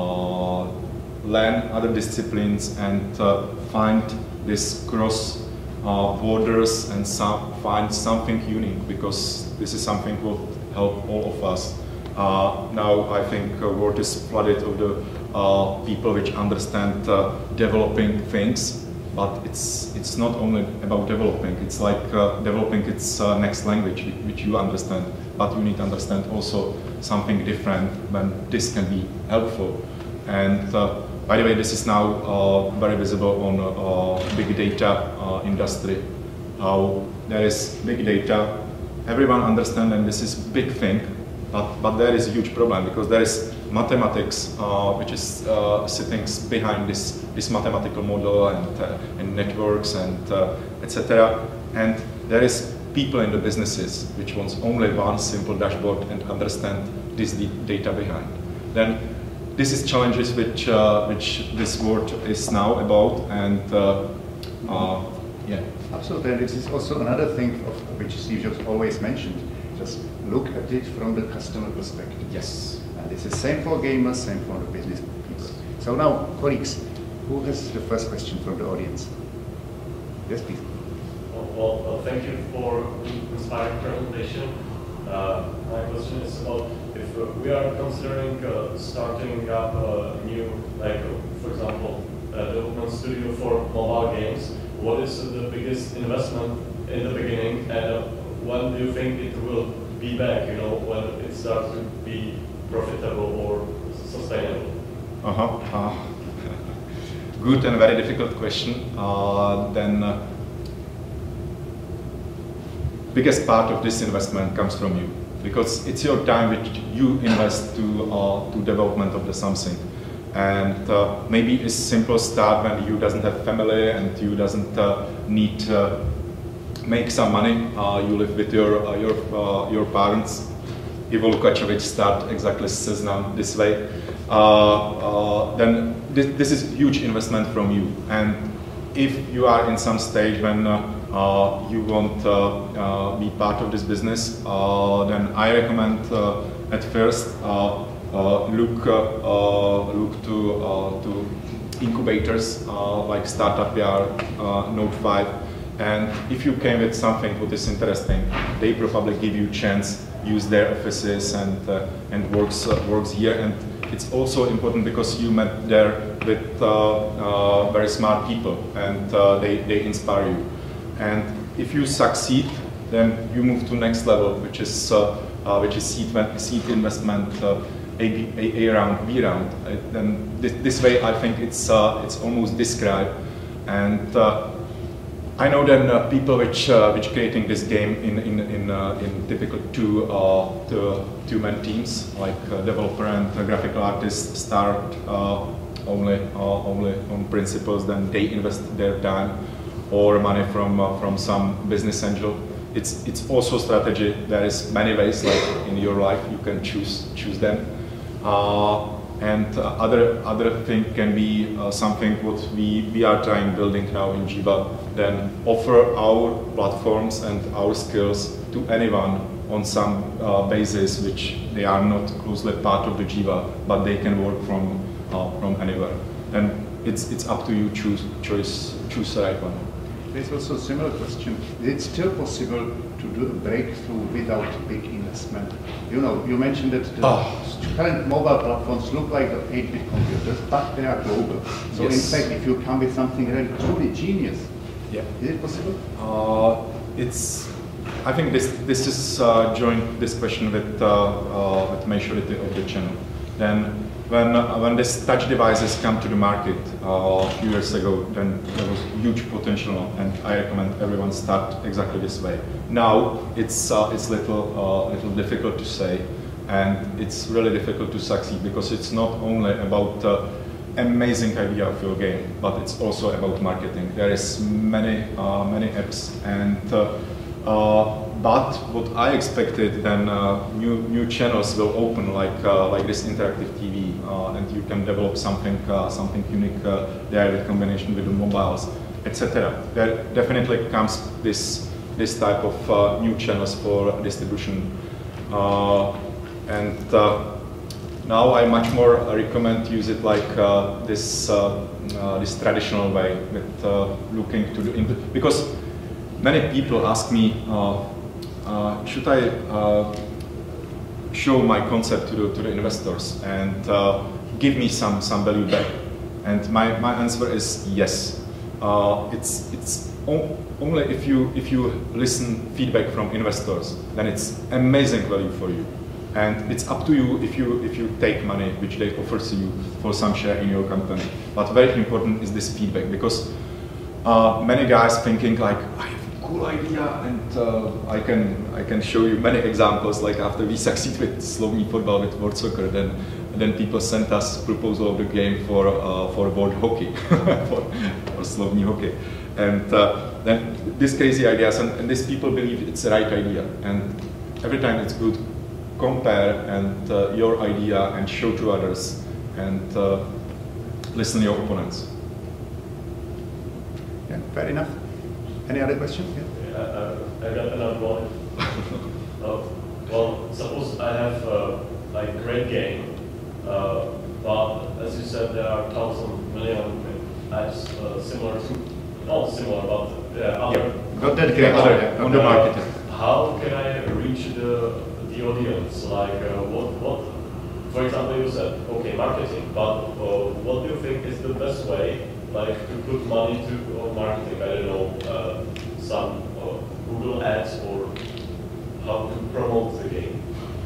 S2: Learn other disciplines and find this cross borders and find something unique, because this is something will help all of us. Now I think the world is flooded of the people which understand developing things, but it's not only about developing. It's like developing its next language which you understand, but you need to understand also something different when this can be helpful. And by the way, this is now very visible on big data industry. How there is big data, everyone understands, and this is big thing, but there is a huge problem because there is mathematics which is sitting behind this mathematical model and networks and etc. And there is people in the businesses which wants only one simple dashboard and understand this data behind. Then this is challenges which this world is now about, and yeah.
S1: Absolutely, and this is also another thing which Steve Jobs always mentioned. Just look at it from the customer perspective.
S2: Yes.
S1: And this is same for gamers, same for the business people. So now, colleagues, who has the first question from the audience? Yes, please.
S3: Well, thank you for the inspiring presentation. My question is about if we are considering starting up a new, like for example, development studio for mobile games. What is the biggest investment in the beginning, and when do you think it will be back? You know, when it starts to be profitable or sustainable?
S2: Good and very difficult question. Then biggest part of this investment comes from you, because it's your time which you invest to development of the something. And maybe it's simple start when you doesn't have family and you doesn't need make some money. You live with your parents. Ivo Lukačević start exactly Seznam this way. Then this is huge investment from you. And if you are in some stage when you want be part of this business, then I recommend at first look to incubators like Startup Yard, Node 5, and if you came with something that is interesting, they probably give you a chance, use their offices and works here. And it's also important because you met there with very smart people, and they inspire you. And if you succeed, then you move to next level, which is seed investment, A round, B round. Then this way, I think it's almost described. And I know then people which creating this game in typical two-man teams, like developer and graphical artist start only on principles, then they invest their time or money from some business angel. It's also strategy. There is many ways, like in your life, you can choose them. And other thing can be something what we are trying building now in Jiva. Then offer our platforms and our skills to anyone on some basis which they are not closely part of the Jiva, but they can work from anywhere. And it's up to you choose the right one.
S1: There's also a similar question. Is it still possible to do a breakthrough without big investment? You know, you mentioned that the current mobile platforms look like the 8-bit computers, but they are global. So yes. In fact, if you come with something really truly genius,
S2: yeah.
S1: Is it possible?
S2: I think this is joint discussion with majority of the channel. Then when this touch devices come to the market a few years ago, then there was huge potential, and I recommend everyone start exactly this way. Now it's little difficult to say, and it's really difficult to succeed because it's not only about amazing idea of your game, but it's also about marketing. There is many apps, and but what I expected, then new channels will open like this interactive TV, and you can develop something unique there with combination with the mobiles, etc. There definitely comes this type of new channels for distribution, and now I much more recommend use it like this traditional way with looking to the because many people ask me. Should I show my concept to the investors and give me some value back? And my answer is yes. It's only if you listen feedback from investors, then it's amazing value for you. And it's up to you if you take money which they offer to you for some share in your company. But very important is this feedback, because many guys thinking like, I have a cool idea, and I can show you many examples. Like after we succeed with Slovní Fotbal, with World Soccer, then people sent us proposal of the game for World Hockey, for Slovní Hockey, and then these crazy ideas, and these people believe it's the right idea, and every time it's good. Compare and your idea and show to others, and listen to your opponents.
S1: Yeah, fair enough. Any other questions?
S3: Yeah. I got another one. Well, suppose I have like great game, but as you said, there are 1,000 million apps similar to, not similar, but other.
S1: Not that great
S2: on the market.
S3: How can I reach the audience? Like what? For example, you said okay, marketing, but what do you think is the best way, like to put money to marketing? I don't know, some Google ads, or how to promote the game.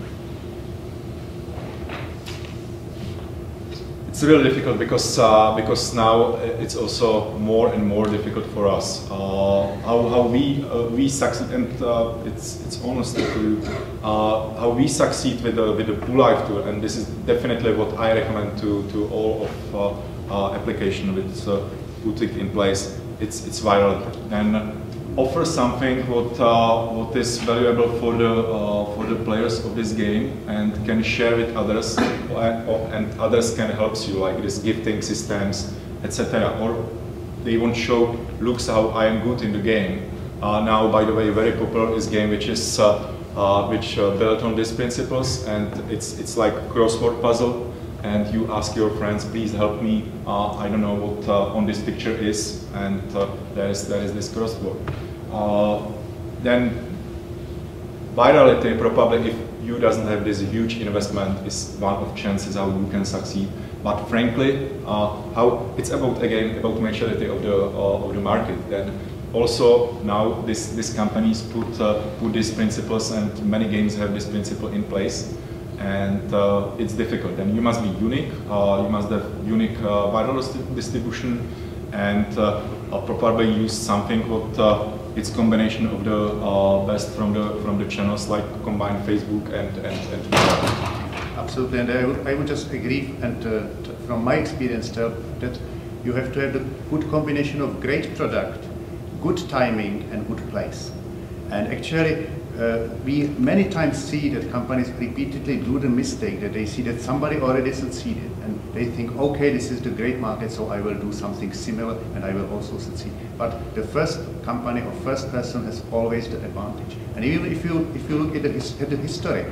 S2: It's really difficult because now it's also more and more difficult for us. How we succeed, and it's honestly true. How we succeed with the Pool Life tool, and this is definitely what I recommend to all of application with put it in place. It's viral, and offer something what is valuable for the players of this game, and can share with others, and others can help you, like this gifting systems, etc. Or they won't show, looks how I am good in the game. Now, by the way, very popular is game which is which built on these principles, and it's like a crossword puzzle, and you ask your friends, please help me, I don't know what on this picture is, and there is this crossword. Then virality, probably if you doesn't have this huge investment, is one of chances how you can succeed. But frankly, how it's about again about maturity of the market. Then also now these companies put these principles, and many games have this principle in place, and it's difficult. And you must be unique. You must have unique viral distribution, and probably use something what it's combination of the best from the channels, like combined Facebook and
S1: Absolutely, and I would just agree, and from my experience tell that you have to have a good combination of great product, good timing, and good place. And actually, we many times see that companies repeatedly do the mistake that they see that somebody already succeeded, and they think, okay, this is the great market, so I will do something similar, and I will also succeed. But the first company or first person has always the advantage. And even if you look at the history,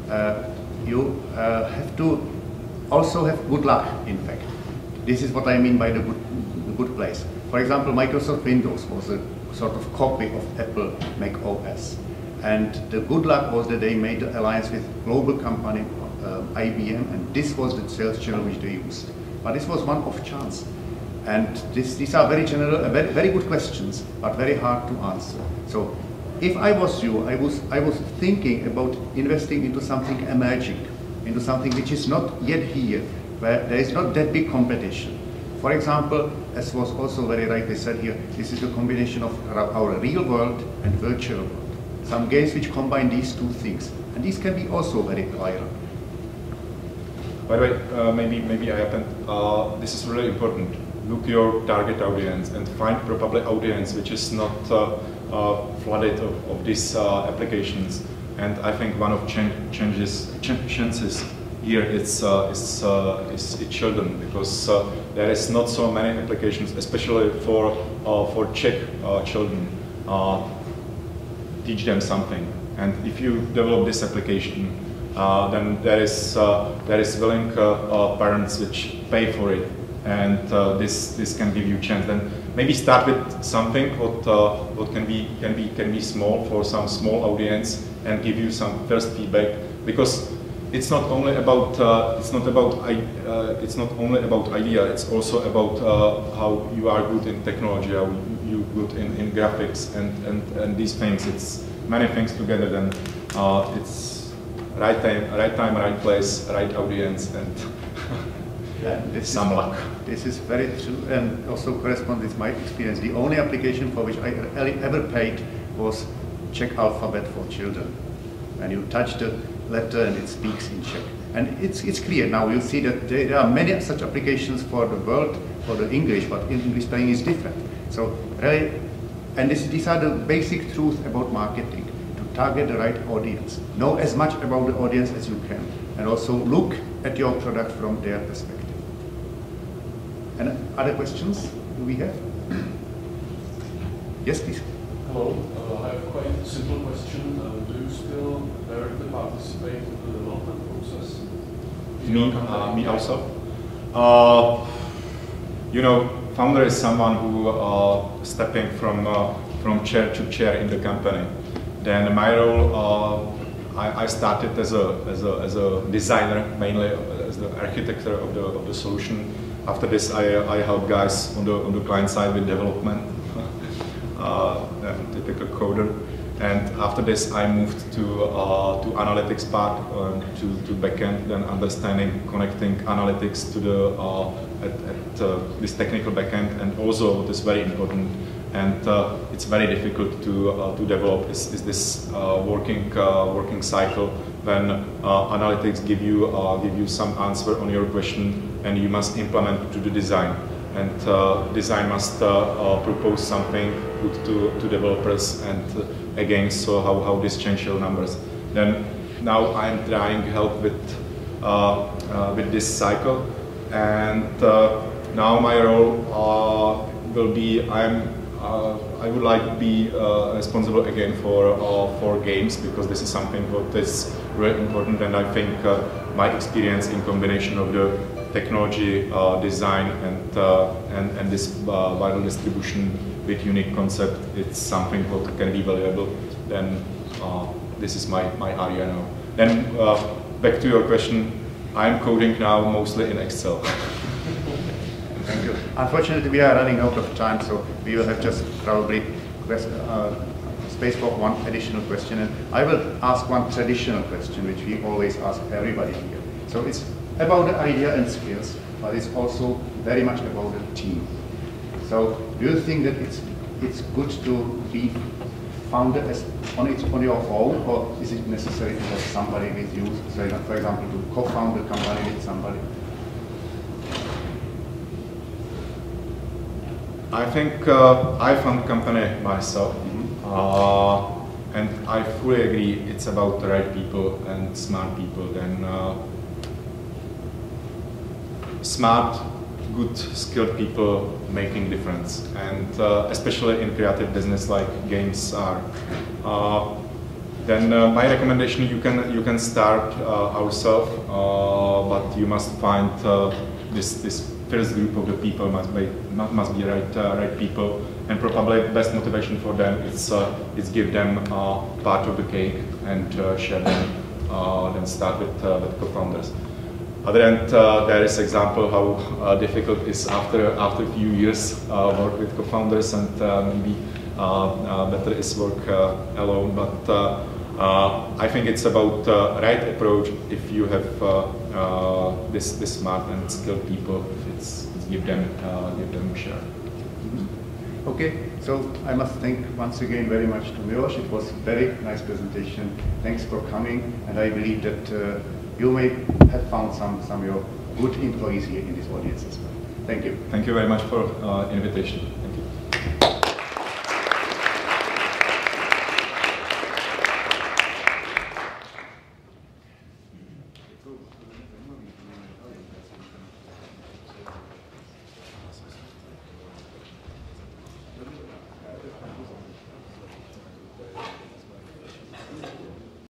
S1: you have to also have good luck, in fact. This is what I mean by the good place. For example, Microsoft Windows was a sort of copy of Apple Mac OS. And the good luck was that they made the alliance with global company IBM, and this was the sales channel which they used. But this was one off chance. And these are very general, very good questions, but very hard to answer. So if I was you, I was thinking about investing into something emerging, into something which is not yet here, where there is not that big competition. For example, as was also very rightly said here, this is a combination of our real world and virtual world. Some games which combine these two things, and these can be also very viral.
S2: By the way, maybe I happen. This is really important. Look your target audience and find probably audience which is not flooded of these applications. And I think one of chances here is children, because there is not so many applications, especially for Czech children. Teach them something, and if you develop this application, then there is willing parents which pay for it, and this can give you chance. Then maybe start with something what can be small for some small audience and give you some first feedback, because it's not only about idea. It's also about how you are good in technology, how you good in graphics and these things. It's many things together. Then it's right time, right place, right audience, and some luck.
S1: This is very true, and also corresponds with my experience. The only application for which I ever paid was Czech alphabet for children. And you touch the letter and it speaks in Czech. And it's clear now, you see that there are many such applications for the world, for the English, but English spelling is different. So really, and these are the basic truths about marketing, to target the right audience. Know as much about the audience as you can, and also look at your product from their perspective. And other questions do we have? Yes, please.
S4: Hello, I have quite a simple question. Do you still directly participate in the development process?
S2: Me also. You know, founder is someone who stepping from chair to chair in the company. Then my role, I started as a designer, mainly as the architect of the solution. After this, I help guys on the client side with development. Typical coder, and after this I moved to analytics part, to backend, then understanding, connecting analytics to the this technical backend, and also what is very important, and it's very difficult to develop is this working cycle when analytics give you some answer on your question, and you must implement to the design. And design must propose something good to developers, and again, so how this change your numbers. Then now I'm trying help with this cycle, and now my role will be I would like to be responsible again for games, because this is something what is really important, and I think my experience in combination of the technology, design, and this viral distribution with unique concept, it's something what can be valuable. Then this is my area now. Then back to your question, I'm coding now mostly in Excel.
S1: Thank you. Unfortunately, we are running out of time, so we will have just probably space for one additional question. And I will ask one traditional question, which we always ask everybody here. So it's about the idea and skills, but it's also very much about the team. So do you think that it's good to be founded on your own, or is it necessary to have somebody with you? So, for example, to co-found the company with somebody?
S2: I think I found the company myself, and I fully agree it's about the right people and smart people. Then smart, good, skilled people making difference, and especially in creative business like games are. Then my recommendation, you can start ourselves, but you must find this first group of the people must be right people, and probably best motivation for them is give them part of the cake and share them. Then start with co-founders. Other end, there is example how difficult it is after a few years work with co-founders, and maybe better is work alone. But I think it's about right approach. If you have this smart and skilled people, it's give them a share.
S1: Okay, so I must thank once again very much to Miloš. It was a very nice presentation. Thanks for coming, and I believe that you may have found some of your good employees here in this audience as well. Thank you.
S2: Thank you very much for invitation.